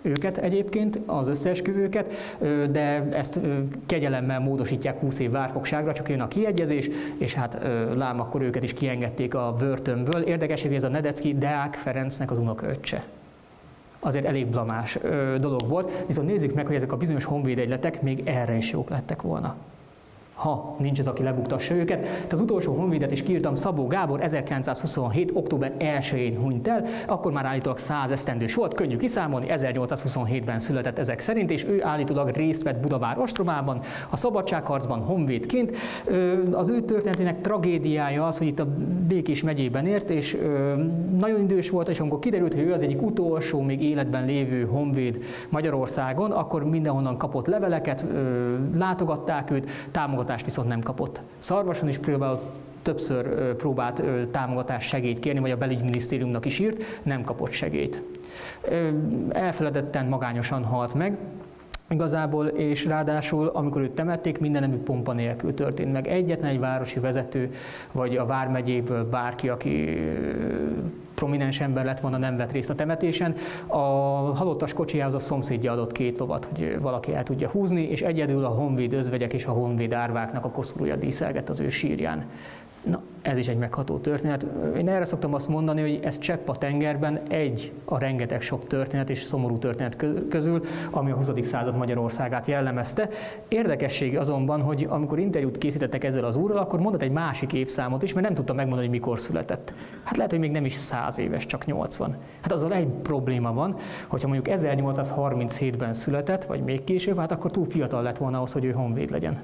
őket egyébként, az összeesküvőket, de ezt kegyelemmel módosítják 20 év várfogságra, csak jön a kiegyezés, és hát lám akkor őket is kiengedték a börtönből. Érdekes, hogy ez a Nedeczky Deák Ferencnek az unokaöccse. Azért elég blamás dolog volt, viszont nézzük meg, hogy ezek a bizonyos honvédegyletek még erre is jók lettek volna, ha nincs az, aki lebuktassa őket. Az utolsó honvédet is kiírtam, Szabó Gábor 1927. október 1-én hunyt el, akkor már állítólag 100 esztendős volt, könnyű kiszámolni, 1827-ben született ezek szerint, és ő állítólag részt vett Budavár ostromában, a szabadságharcban honvédként. Az ő történetének tragédiája az, hogy itt a Békés megyében ért, és nagyon idős volt, és amikor kiderült, hogy ő az egyik utolsó még életben lévő honvéd Magyarországon, akkor mindenhonnan kapott leveleket, látogatták őt, támogatást viszont nem kapott. Szarvason is többször próbált támogatást, segélyt kérni, vagy a belügyminisztériumnak is írt, nem kapott segélyt. Elfeledetten, magányosan halt meg igazából, és ráadásul, amikor őt temették, mindennemű pompa nélkül történt meg. Egyetlen egy városi vezető, vagy a vármegyéből bárki, aki prominens ember lett volna, nem vett részt a temetésen. A halottas kocsijához a szomszédja adott 2 lovat, hogy valaki el tudja húzni, és egyedül a honvéd özvegyek és a honvéd árváknak a koszorúja díszelgett az ő sírján. Na, ez is egy megható történet. Én erre szoktam azt mondani, hogy ez csepp a tengerben, egy a rengeteg sok történet és szomorú történet közül, ami a 20. század Magyarországát jellemezte. Érdekesség azonban, hogy amikor interjút készítettek ezzel az úrral, akkor mondott egy másik évszámot is, mert nem tudta megmondani, hogy mikor született. Hát lehet, hogy még nem is 100 éves, csak 80. Hát azzal egy probléma van, hogyha mondjuk 1837-ben született, vagy még később, hát akkor túl fiatal lett volna ahhoz, hogy ő honvéd legyen.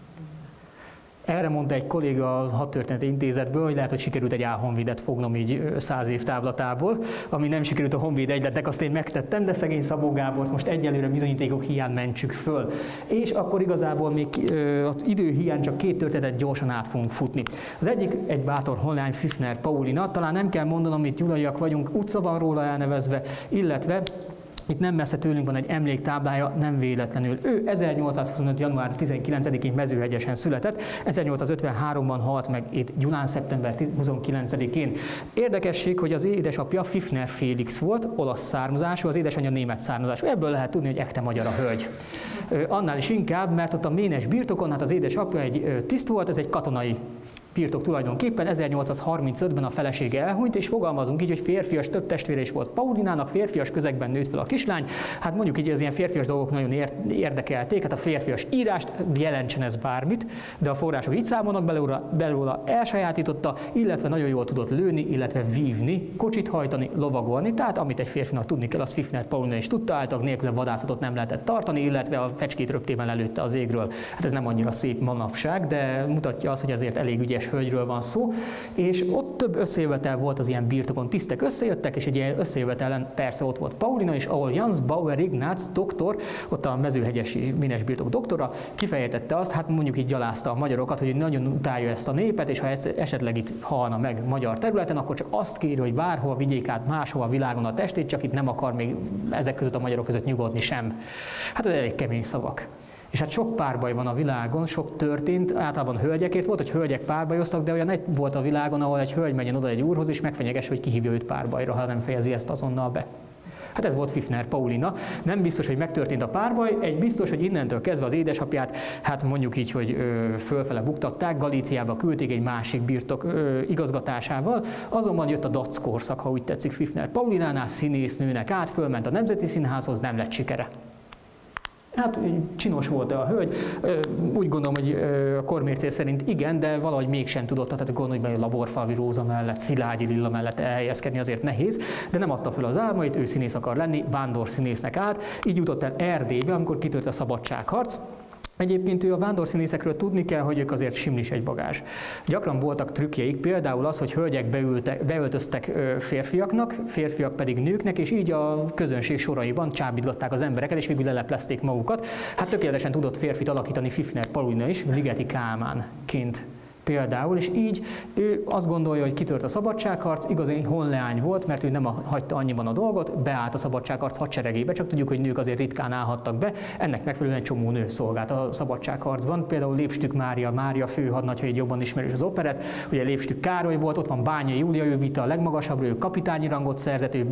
Erre mondta egy kolléga a Hadtörténeti Intézetből, hogy lehet, hogy sikerült egy álhonvédet fognom így 100 év távlatából, ami nem sikerült a honvéd egyletnek, azt én megtettem, de szegény Szabó Gábort most egyelőre bizonyítékok hiány mentsük föl. És akkor igazából még az idő hiány csak 2 történetet gyorsan át fogunk futni. Az egyik egy bátor honlány, Pfiffner Paulina, talán nem kell mondanom, itt gyulaiak vagyunk, utca van róla elnevezve, illetve itt nem messze tőlünk van egy emléktáblája, nem véletlenül. Ő 1825. január 19-én Mezőhegyesen született, 1853-ban halt meg itt Gyulán szeptember 29-én. Érdekesség, hogy az édesapja Pfiffner Félix volt, olasz származású, az édesanyja német származású. Ebből lehet tudni, hogy ekte magyar a hölgy. Annál is inkább, mert ott a Ménes birtokon, hát az édesapja egy tiszt volt, ez egy katonai birtok tulajdonképpen, 1835-ben a felesége elhunyt, és fogalmazunk így, hogy férfias, több testvére is volt Paulinának, férfias közegben nőtt fel a kislány, hát mondjuk így az ilyen férfias dolgok nagyon érdekelték, hát a férfias írást, jelentsen ez bármit, de a források így számolnak belőle elsajátította, illetve nagyon jól tudott lőni, illetve vívni, kocsit hajtani, lovagolni, tehát amit egy férfinak tudni kell, az Pfiffner Paulina is tudta, általában nélkül vadászatot nem lehetett tartani, illetve a fecskét röptében lelőtte az égről. Hát ez nem annyira szép manapság, de mutatja azt, hogy azért elég ügyes hölgyről van szó, és ott több összejövetel volt az ilyen birtokon, tisztek összejöttek, és egy ilyen összejövetelen persze ott volt Paulina is, ahol Jans Bauer Ignác doktor, ott a mezőhegyesi Ménes birtok doktora, kifejtette azt, hát mondjuk így gyalázta a magyarokat, hogy nagyon utálja ezt a népet, és ha esetleg itt halna meg magyar területen, akkor csak azt kéri, hogy bárhol vigyék át máshol a világon a testét, csak itt nem akar még ezek között a magyarok között nyugodni sem. Hát ez elég kemény szavak. És hát sok párbaj van a világon, sok történt, általában hölgyekért volt, hogy hölgyek párbajoztak, de olyan egy volt a világon, ahol egy hölgy menjen oda egy úrhoz, és megfenyegesse, hogy kihívja őt párbajra, ha nem fejezi ezt azonnal be. Hát ez volt Pfiffner Paulina. Nem biztos, hogy megtörtént a párbaj, egy biztos, hogy innentől kezdve az édesapját, hát mondjuk így, hogy fölfele buktatták, Galíciába küldték egy másik birtok igazgatásával, azonban jött a dac korszak, ha úgy tetszik Pfiffner Paulinánál, színésznőnek át, fölment a Nemzeti Színházhoz, nem lett sikere. Hát csinos volt a hölgy, úgy gondolom, hogy a kormércél szerint igen, de valahogy mégsem tudott, tehát gondolj be, hogy Laborfalvi Róza mellett, Szilágyi Lilla mellett elhelyezkedni azért nehéz, de nem adta fel az álmait, ő színész akar lenni, vándorszínésznek át, így jutott el Erdélybe, amikor kitört a szabadságharc. Egyébként ő a vándorszínészekről tudni kell, hogy ők azért simlis egy bagázs. Gyakran voltak trükkjeik, például az, hogy hölgyek beöltöztek férfiaknak, férfiak pedig nőknek, és így a közönség soraiban csábítgatták az embereket, és végül leleplezték magukat. Hát tökéletesen tudott férfit alakítani Pfiffner Paulina is, Ligeti Kálmánként például, és így ő azt gondolja, hogy kitört a szabadságharc, igazi honleány volt, mert ő nem hagyta annyiban a dolgot, beállt a szabadságharc hadseregébe, csak tudjuk, hogy nők azért ritkán állhattak be, ennek megfelelően egy csomó nő szolgált a szabadságharcban, például Lépstük Mária főhadnagy, ha így jobban ismerős az operet, ugye Lépstük Károly volt, ott van Bányai Júlia, ő vitte a legmagasabbra, ő kapitányi rangot szerzett, ő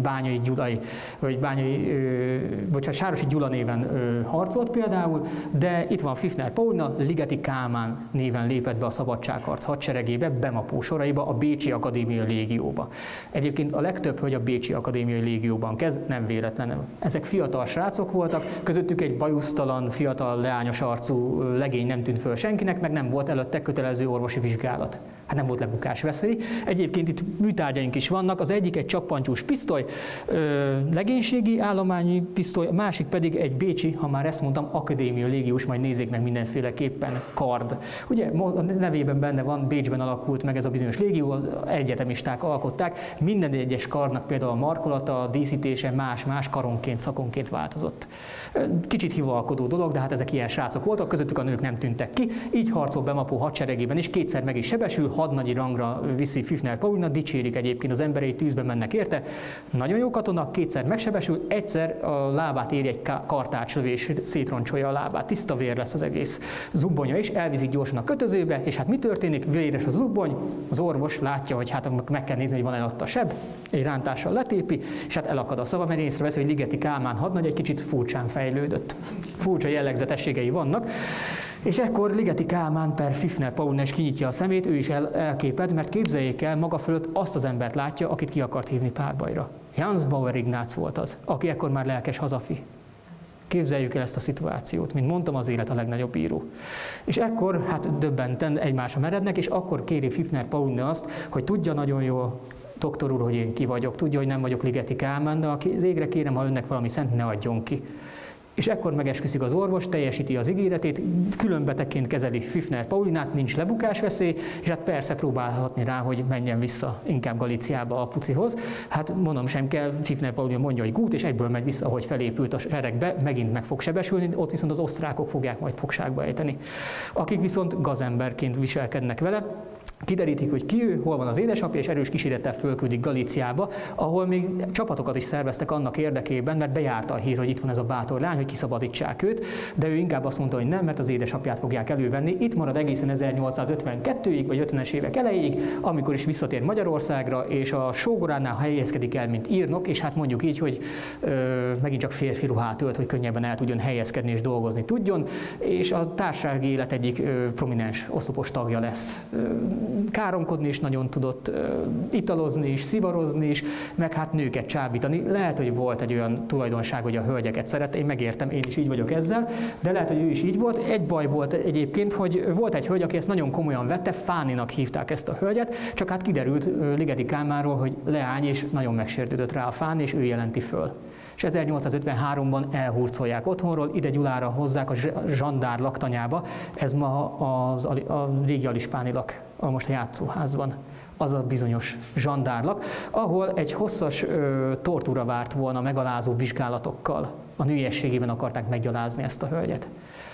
Sárosi Gyula néven harcolt például, de itt van Pfiffner Paulina, Ligeti Kálmán néven lépett be a szabadságharc hadseregébe, Bemapó soraiba, a Bécsi Akadémiai Légióba. Egyébként a legtöbb hölgy a Bécsi Akadémiai Légióban kezd, nem véletlenül. Ezek fiatal srácok voltak, közöttük egy bajusztalan, fiatal, leányos arcú legény nem tűnt föl senkinek, meg nem volt előtte kötelező orvosi vizsgálat. Hát nem volt lebukás veszély. Egyébként itt műtárgyaink is vannak, az egyik egy csappantyús pisztoly, legénységi állományi pisztoly, a másik pedig egy bécsi, ha már ezt mondtam, akadémia légiós, majd nézzék meg mindenféleképpen kard. Ugye a nevében benne van, Bécsben alakult meg ez a bizonyos légió, egyetemisták alkották, minden egyes kardnak például a markolata, a díszítése más-más karonként, szakonként változott. Kicsit hivalkodó dolog, de hát ezek ilyen srácok voltak, közöttük a nők nem tűntek ki, így harcol Bemapó hadseregében is, kétszer meg is sebesül, hadnagyi rangra viszi Pfiffner Paulina, dicsérik egyébként az emberei, tűzbe mennek érte. Nagyon jó katona, kétszer megsebesül, egyszer a lábát éri egy kartácslövés, szétroncsolja a lábát, tiszta vér lesz az egész zubbonya is, elviszik gyorsan a kötözőbe, és hát mi történik? Véres a zubbony, az orvos látja, hogy hát meg kell nézni, hogy van-e ott a seb, egy rántással letépi, és hát elakad a szava, mert észrevesz, hogy Ligeti Kálmán hadnagy egy kicsit furcsán fejlődött. Furcsa jellegzetességei vannak. És ekkor Ligeti Kálmán per Pfiffner Paulina is kinyitja a szemét, ő is elképed, mert képzeljék el, maga fölött azt az embert látja, akit ki akart hívni párbajra. Jans Bauer Ignác volt az, aki ekkor már lelkes hazafi. Képzeljük el ezt a szituációt, mint mondtam, az élet a legnagyobb bíró. És ekkor hát döbbenten egymásra merednek, és akkor kéri Pfiffner Paulina azt, hogy tudja nagyon jól, doktor úr, hogy én ki vagyok, tudja, hogy nem vagyok Ligeti Kálmán, de az égre kérem, ha önnek valami szent, ne adjon ki. És ekkor megesküszik az orvos, teljesíti az ígéretét, különbetegként kezeli Pfiffner Paulinát, nincs lebukásveszély, és hát persze próbálhatni rá, hogy menjen vissza inkább Galíciába a pucihoz. Hát mondom sem kell, Pfiffner Paulina mondja, hogy gút, és egyből megy vissza, ahogy felépült a seregbe, megint meg fog sebesülni, ott viszont az osztrákok fogják majd fogságba ejteni. Akik viszont gazemberként viselkednek vele, kiderítik, hogy ki ő, hol van az édesapja, és erős kísérettel fölküldik Galíciába, ahol még csapatokat is szerveztek annak érdekében, mert bejárta a hír, hogy itt van ez a bátor lány, hogy kiszabadítsák őt, de ő inkább azt mondta, hogy nem, mert az édesapját fogják elővenni. Itt marad egészen 1852-ig, vagy 50-es évek elejéig, amikor is visszatér Magyarországra, és a sógoránál helyezkedik el, mint írnok, és hát mondjuk így, hogy megint csak férfi ruhát ölt, hogy könnyebben el tudjon helyezkedni és dolgozni tudjon, és a társasági élet egyik prominens oszlopos tagja lesz. Káromkodni is nagyon tudott, italozni is, szivarozni is, meg hát nőket csábítani. Lehet, hogy volt egy olyan tulajdonság, hogy a hölgyeket szerette, én megértem, én is így vagyok ezzel, de lehet, hogy ő is így volt. Egy baj volt egyébként, hogy volt egy hölgy, aki ezt nagyon komolyan vette, Fáninak hívták ezt a hölgyet, csak hát kiderült Ligeti Kálmánról, hogy leány, és nagyon megsértődött rá a Fáni, és ő jelenti föl. És 1853-ban elhurcolják otthonról, ide Gyulára hozzák a zsandár laktanyába, ez ma a régi alispánilak, ahol most a játszóház van, az a bizonyos zsandárlak, ahol egy hosszas tortúra várt volna megalázó vizsgálatokkal. A nőiességében akarták meggyalázni ezt a hölgyet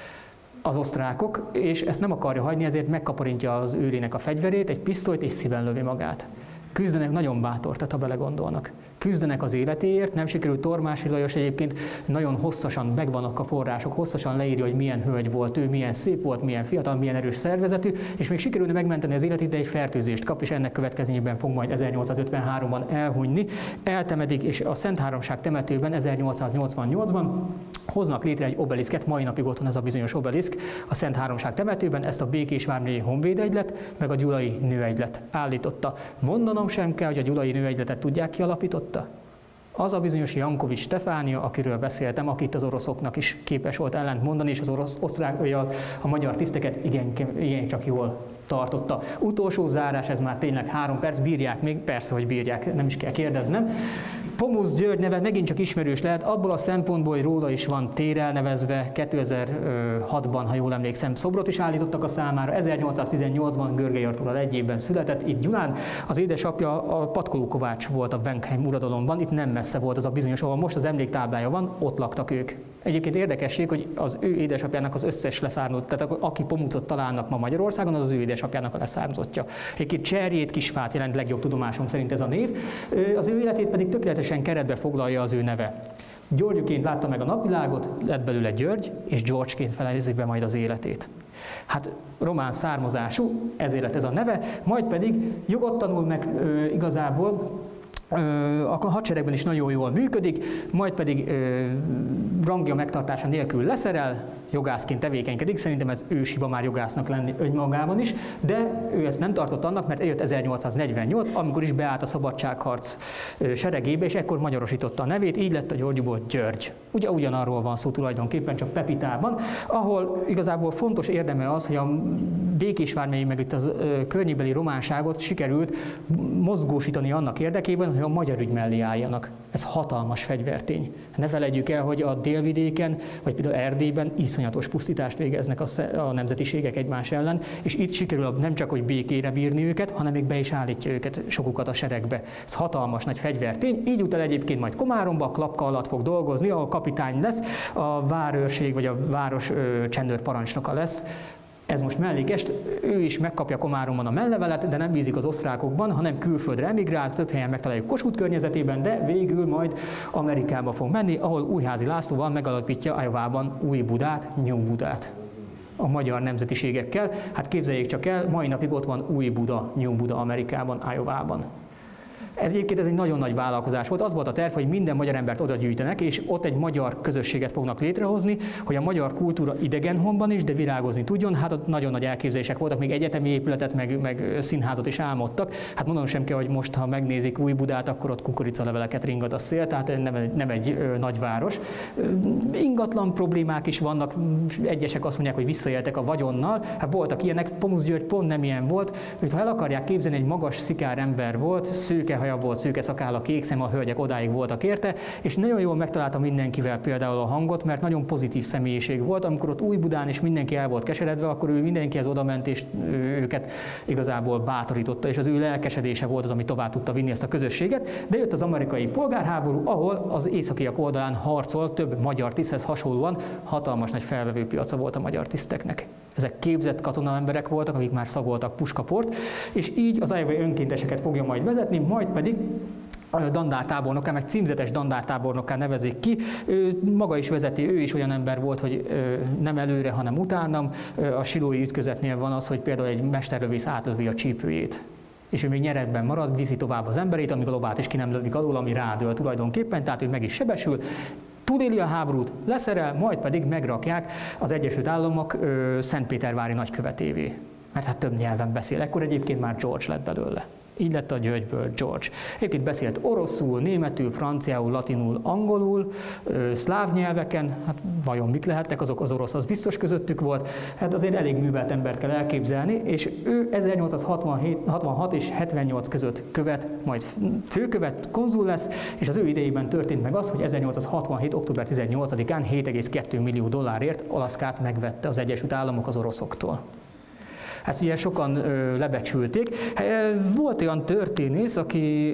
az osztrákok, és ezt nem akarja hagyni, ezért megkaparintja az őrének a fegyverét, egy pisztolyt, és szíven lövi magát. Küzdenek, nagyon bátor, tehát ha belegondolnak. Küzdenek az életéért, nem sikerült. Tormási Lajos egyébként nagyon hosszasan, megvannak a források, hosszasan leírja, hogy milyen hölgy volt ő, milyen szép volt, milyen fiatal, milyen erős szervezetű, és még sikerülne megmenteni az életét, de egy fertőzést kap, és ennek következményében fog majd 1853-ban elhunyni. Eltemedik, és a Szent Háromság temetőben 1888-ban hoznak létre egy obeliszket, mai napig ott van ez a bizonyos obeliszk, a Szent Háromság temetőben, ezt a Békés vármegyei Honvédegylet, meg a Gyulai Nőegylet állította. Mondanom sem kell, hogy a Gyulai Nőegyletet tudják, ki alapította? Az a bizonyos Jankovics Stefánia, akiről beszéltem, akit az oroszoknak is képes volt ellent mondani, és az a magyar tiszteket igen csak jól tartotta. Utolsó zárás, ez már tényleg 3 perc, bírják még? Persze, hogy bírják, nem is kell kérdeznem. Pomusz György neve megint csak ismerős lehet, abból a szempontból, hogy róla is van tér elnevezve, 2006-ban, ha jól emlékszem, szobrot is állítottak a számára, 1818-ban Görgei Artúrral egy évben született, itt Gyulán. Az édesapja a Patkoló Kovács volt a Wenkheim uradalomban, itt nem messze volt az a bizonyos, ahol most az emléktáblája van, ott laktak ők. Egyébként érdekesség, hogy az ő édesapjának az összes leszármazott, tehát aki Pomucot találnak ma Magyarországon, az ő édesapjának a leszármazottja. Egyébként Cserjét Kisfát jelent legjobb tudomásom szerint ez a név, az ő életét pedig tökéletesen keretbe foglalja az ő neve. Györgyként látta meg a napvilágot, lett belőle György, és George-ként fejezi be majd az életét. Hát román származású, ezért lett ez a neve, majd pedig jogot tanul meg igazából, a hadseregben is nagyon jól működik, majd pedig rangja megtartása nélkül leszerel, jogászként tevékenykedik, szerintem ez ősiba már jogásznak lenni önmagában is, de ő ezt nem tartott annak, mert eljött 1848, amikor is beállt a szabadságharc seregébe, és ekkor magyarosította a nevét, így lett a Györgyból György. Ugye ugyanarról van szó tulajdonképpen, csak Pepitában, ahol igazából fontos érdeme az, hogy a Békés vármegye meg itt a környébeli románságot sikerült mozgósítani annak érdekében, hogy a magyar ügy mellé álljanak. Ez hatalmas fegyvertény. Ne felejtjük el, hogy a délvidéken, vagy például Erdélyben iszonyatos pusztítást végeznek a nemzetiségek egymás ellen, és itt sikerül nem csak, hogy békére bírni őket, hanem még be is állítja őket sokukat a seregbe. Ez hatalmas nagy fegyvertény. Így jut el egyébként majd Komáromba, Klapka alatt fog dolgozni, ahol kapitány lesz, a várőrség vagy a város csendőrparancsnoka lesz. Ez most mellékes, ő is megkapja Komáromban a mellevelet, de nem bízik az osztrákokban, hanem külföldre emigrált, több helyen megtaláljuk Kossuth környezetében, de végül majd Amerikába fog menni, ahol Újházi Lászlóval megalapítja Iowában Új-Budát, New-Budát a magyar nemzetiségekkel. Hát képzeljék csak el, mai napig ott van Új-Buda, New-Buda Amerikában, Iowában. Ez egyébként egy nagyon nagy vállalkozás volt. Az volt a terv, hogy minden magyar embert oda gyűjtenek, és ott egy magyar közösséget fognak létrehozni, hogy a magyar kultúra idegenhonban is, de virágozni tudjon. Hát ott nagyon nagy elképzelések voltak, még egyetemi épületet, meg színházat is álmodtak. Hát mondanom sem kell, hogy most, ha megnézik Új-Budát, akkor ott kukoricaleveleket ringat a szél, tehát nem egy nagyváros. Ingatlan problémák is vannak, egyesek azt mondják, hogy visszaéltek a vagyonnal. Hát voltak ilyenek, Pomusz György pont nem ilyen volt, hogy ha el akarják képzelni, egy magas szikár ember volt, szőke haja volt, szőke szakálla, kék szem, a hölgyek odáig voltak érte, és nagyon jól megtalálta mindenkivel például a hangot, mert nagyon pozitív személyiség volt. Amikor ott Új-Budán is mindenki el volt keseredve, akkor ő mindenkihez odament, és őket igazából bátorította, és az ő lelkesedése volt az, ami tovább tudta vinni ezt a közösséget. De jött az amerikai polgárháború, ahol az északiak oldalán harcol több magyar tiszthez hasonlóan, hatalmas nagy felvevőpiaca volt a magyar tiszteknek. Ezek képzett katona emberek voltak, akik már szagoltak puskaport, és így az iowai önkénteseket fogja majd vezetni, majd pedig dandártábornokká, meg címzetes dandártábornokká nevezik ki. Ő maga is vezeti, ő is olyan ember volt, hogy nem előre, hanem utánam. A silói ütközetnél van az, hogy például egy mesterlövész átlövi a csípőjét, és ő még nyeregben marad, viszi tovább az emberét, amíg a lovát is ki nem lövik alul, ami rádől tulajdonképpen, tehát ő meg is sebesül. Túléli a háborút, leszerel, majd pedig megrakják az Egyesült Államok Szentpétervári nagykövetévé. Mert hát több nyelven beszél. Ekkor egyébként már George lett belőle. Így lett a Györgyből George. Egyébként beszélt oroszul, németül, franciául, latinul, angolul, szláv nyelveken, hát vajon mik lehettek, azok az orosz az biztos közöttük volt, hát azért elég művelt embert kell elképzelni, és ő 1866 és 78 között követ, majd főkövet, konzul lesz, és az ő idejében történt meg az, hogy 1867. október 18-án 7,2 millió dollárért Alaszkát megvette az Egyesült Államok az oroszoktól. Ezt ugye sokan lebecsülték. Volt olyan történész, aki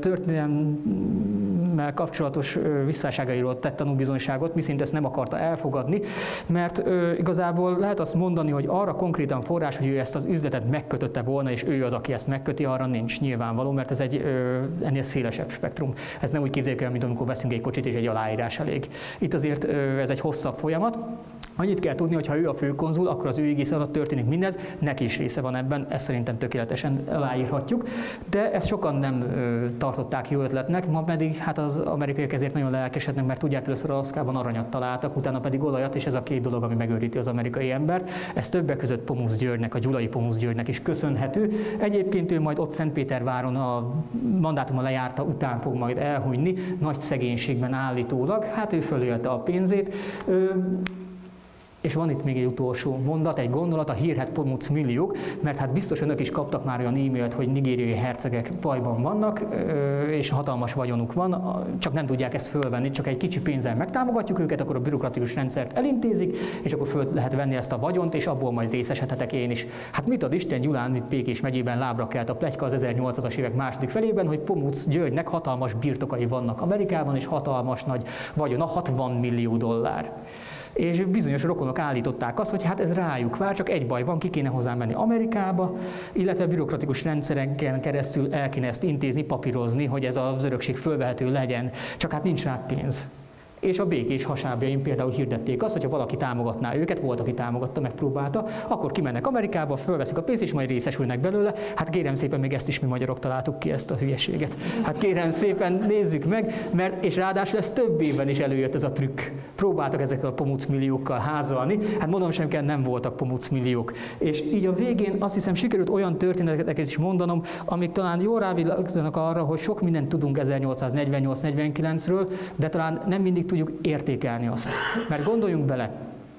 történelemmel kapcsolatos visszásságairól tett tanúbizonyságot, miszerint ezt nem akarta elfogadni, mert igazából lehet azt mondani, hogy arra konkrétan forrás, hogy ő ezt az üzletet megkötötte volna, és ő az, aki ezt megköti, arra nincs nyilvánvaló, mert ez egy ennél szélesebb spektrum. Ez nem úgy képzeljük el, mint amikor veszünk egy kocsit, és egy aláírás elég. Itt azért ez egy hosszabb folyamat. Annyit kell tudni, hogy ha ő a főkonzul, akkor az ő égisze alatt történik mindez, neki is része van ebben, ezt szerintem tökéletesen aláírhatjuk, de ezt sokan nem tartották jó ötletnek, ma pedig hát az amerikaiak ezért nagyon lelkesednek, mert tudják, először Alaszkában aranyat találtak, utána pedig olajat, és ez a két dolog, ami megőríti az amerikai embert. Ez többek között Pomusz Györgynek, a Gyulai Pomusz Györgynek is köszönhető. Egyébként ő majd ott Szentpéterváron a mandátuma lejárta után fog majd elhunyni, nagy szegénységben állítólag, hát ő fölélte a pénzét. És van itt még egy utolsó mondat, egy gondolat, a hírhedt Pomuc milliók, mert hát biztos önök is kaptak már olyan e-mailt, hogy nigériai hercegek bajban vannak, és hatalmas vagyonuk van, csak nem tudják ezt fölvenni, csak egy kicsi pénzzel megtámogatjuk őket, akkor a bürokratikus rendszert elintézik, és akkor föl lehet venni ezt a vagyont, és abból majd részesedhetek én is. Hát mit ad Isten, Gyulán, itt Békés megyében lábra kelt a pletyka az 1800-as évek második felében, hogy Pomuc Györgynek hatalmas birtokai vannak Amerikában, és hatalmas nagy vagyona, $60 millió. És bizonyos rokonok állították azt, hogy hát ez rájuk vár, csak egy baj van, ki kéne hozzá menni Amerikába, illetve bürokratikus rendszereken keresztül el kéne ezt intézni, papírozni, hogy ez az örökség fölvehető legyen, csak hát nincs rá pénz. És a Békés hasábjaim például hirdették azt, hogy ha valaki támogatná őket, volt, aki támogatta, megpróbálta, akkor kimennek Amerikába, fölveszik a pénzt, és majd részesülnek belőle. Hát kérem szépen, még ezt is mi magyarok találtuk ki, ezt a hülyeséget. Hát kérem szépen, nézzük meg, mert és ráadásul ez több évben is előjött ez a trükk. Próbáltak ezekkel a Pomuc milliókkal házalni, hát mondom sem kell, nem voltak Pomuc milliók. És így a végén azt hiszem sikerült olyan történeteket is mondanom, amik talán jól rávilágítanak arra, hogy sok mindent tudunk 1848-49-ről, de talán nem mindig tudjuk értékelni azt. Mert gondoljunk bele,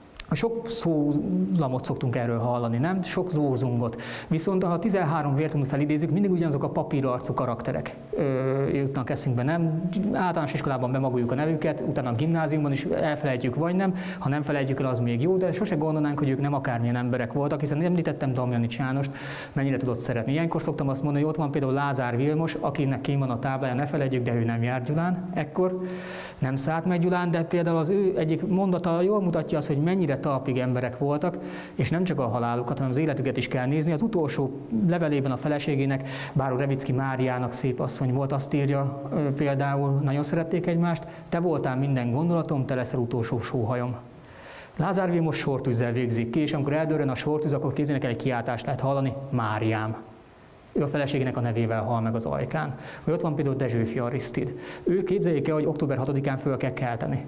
sok szólamot szoktunk erről hallani, nem? Sok lózungot. Viszont ha a 13 vértanút felidézzük, mindig ugyanazok a papírarcú karakterek jutnak eszünkbe, nem? Általános iskolában bemagoljuk a nevüket, utána a gimnáziumban is elfelejtjük, vagy nem. Ha nem felejtjük el, az még jó, de sose gondolnánk, hogy ők nem akármilyen emberek voltak, hiszen említettem Damjanics Jánost, mennyire tudott szeretni. Ilyenkor szoktam azt mondani, hogy ott van például Lázár Vilmos, akinek kín van a táblája, ne felejtjük, de ő nem járt Gyulán ekkor, nem szállt meg Gyulán, de például az ő egyik mondata jól mutatja azt, hogy mennyire talpig emberek voltak, és nem csak a halálukat, hanem az életüket is kell nézni. Az utolsó levelében a feleségének, Báró Revicki Máriának, szép asszony volt, azt írja például, nagyon szerették egymást, te voltál minden gondolatom, te leszel utolsó sóhajom. Lázár Vilmos sortűzzel végzik ki, és amikor eldörren a sortűz, akkor képzeljék el, egy kiáltást lehet hallani, Máriám. Ő a feleségének a nevével hal meg az ajkán. Vagy ott van például Dezsőfi Arisztid. Ő képzeljék el, hogy október 6-án föl kell kelteni.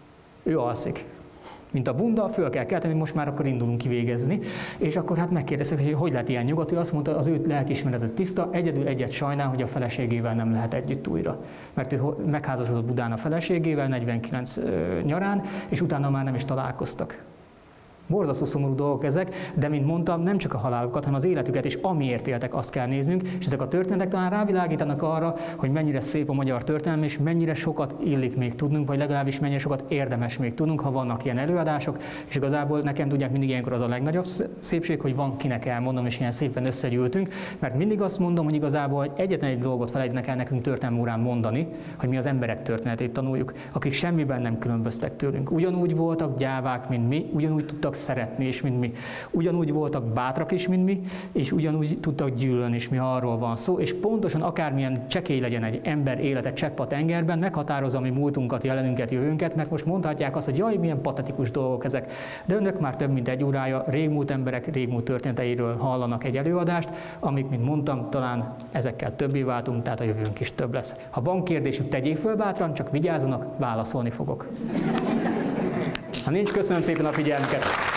Ő alszik. Mint a bunda, föl kell kelteni, most már akkor indulunk kivégezni. És akkor hát megkérdeztek, hogy lehet ilyen nyugodt, ő azt mondta, az ő lelkiismeretet tiszta, egyedül egyet sajnál, hogy a feleségével nem lehet együtt újra. Mert ő megházasodott Budán a feleségével 49 nyarán, és utána már nem is találkoztak. Borzasztó szomorú dolgok ezek, de mint mondtam, nem csak a halálukat, hanem az életüket, és amiért éltek, azt kell néznünk, és ezek a történetek talán rávilágítanak arra, hogy mennyire szép a magyar történelem, és mennyire sokat illik még tudnunk, vagy legalábbis mennyire sokat érdemes még tudnunk, ha vannak ilyen előadások, és igazából nekem tudják, mindig ilyenkor az a legnagyobb szépség, hogy van kinek elmondom, és ilyen szépen összegyűltünk, mert mindig azt mondom, hogy igazából hogy egyetlen egy dolgot felejtenek el nekünk történelmi órán mondani, hogy mi az emberek történetét tanuljuk, akik semmiben nem különböztek tőlünk. Ugyanúgy voltak gyávák, mint mi, ugyanúgy tudtak szeretni is, mint mi. Ugyanúgy voltak bátrak is, mint mi, és ugyanúgy tudtak gyűlölni is, mi arról van szó, és pontosan akármilyen csekély legyen egy ember élete csepp a tengerben, meghatározza a mi múltunkat, jelenünket, jövőnket, mert most mondhatják azt, hogy jaj, milyen patetikus dolgok ezek. De önök már több mint egy órája régmúlt emberek régmúlt történeteiről hallanak egy előadást, amik, mint mondtam, talán ezekkel többé váltunk, tehát a jövőnk is több lesz. Ha van kérdésük, tegyék föl bátran, csak vigyázzanak, válaszolni fogok. Ha nincs, köszönöm szépen a figyelmüket!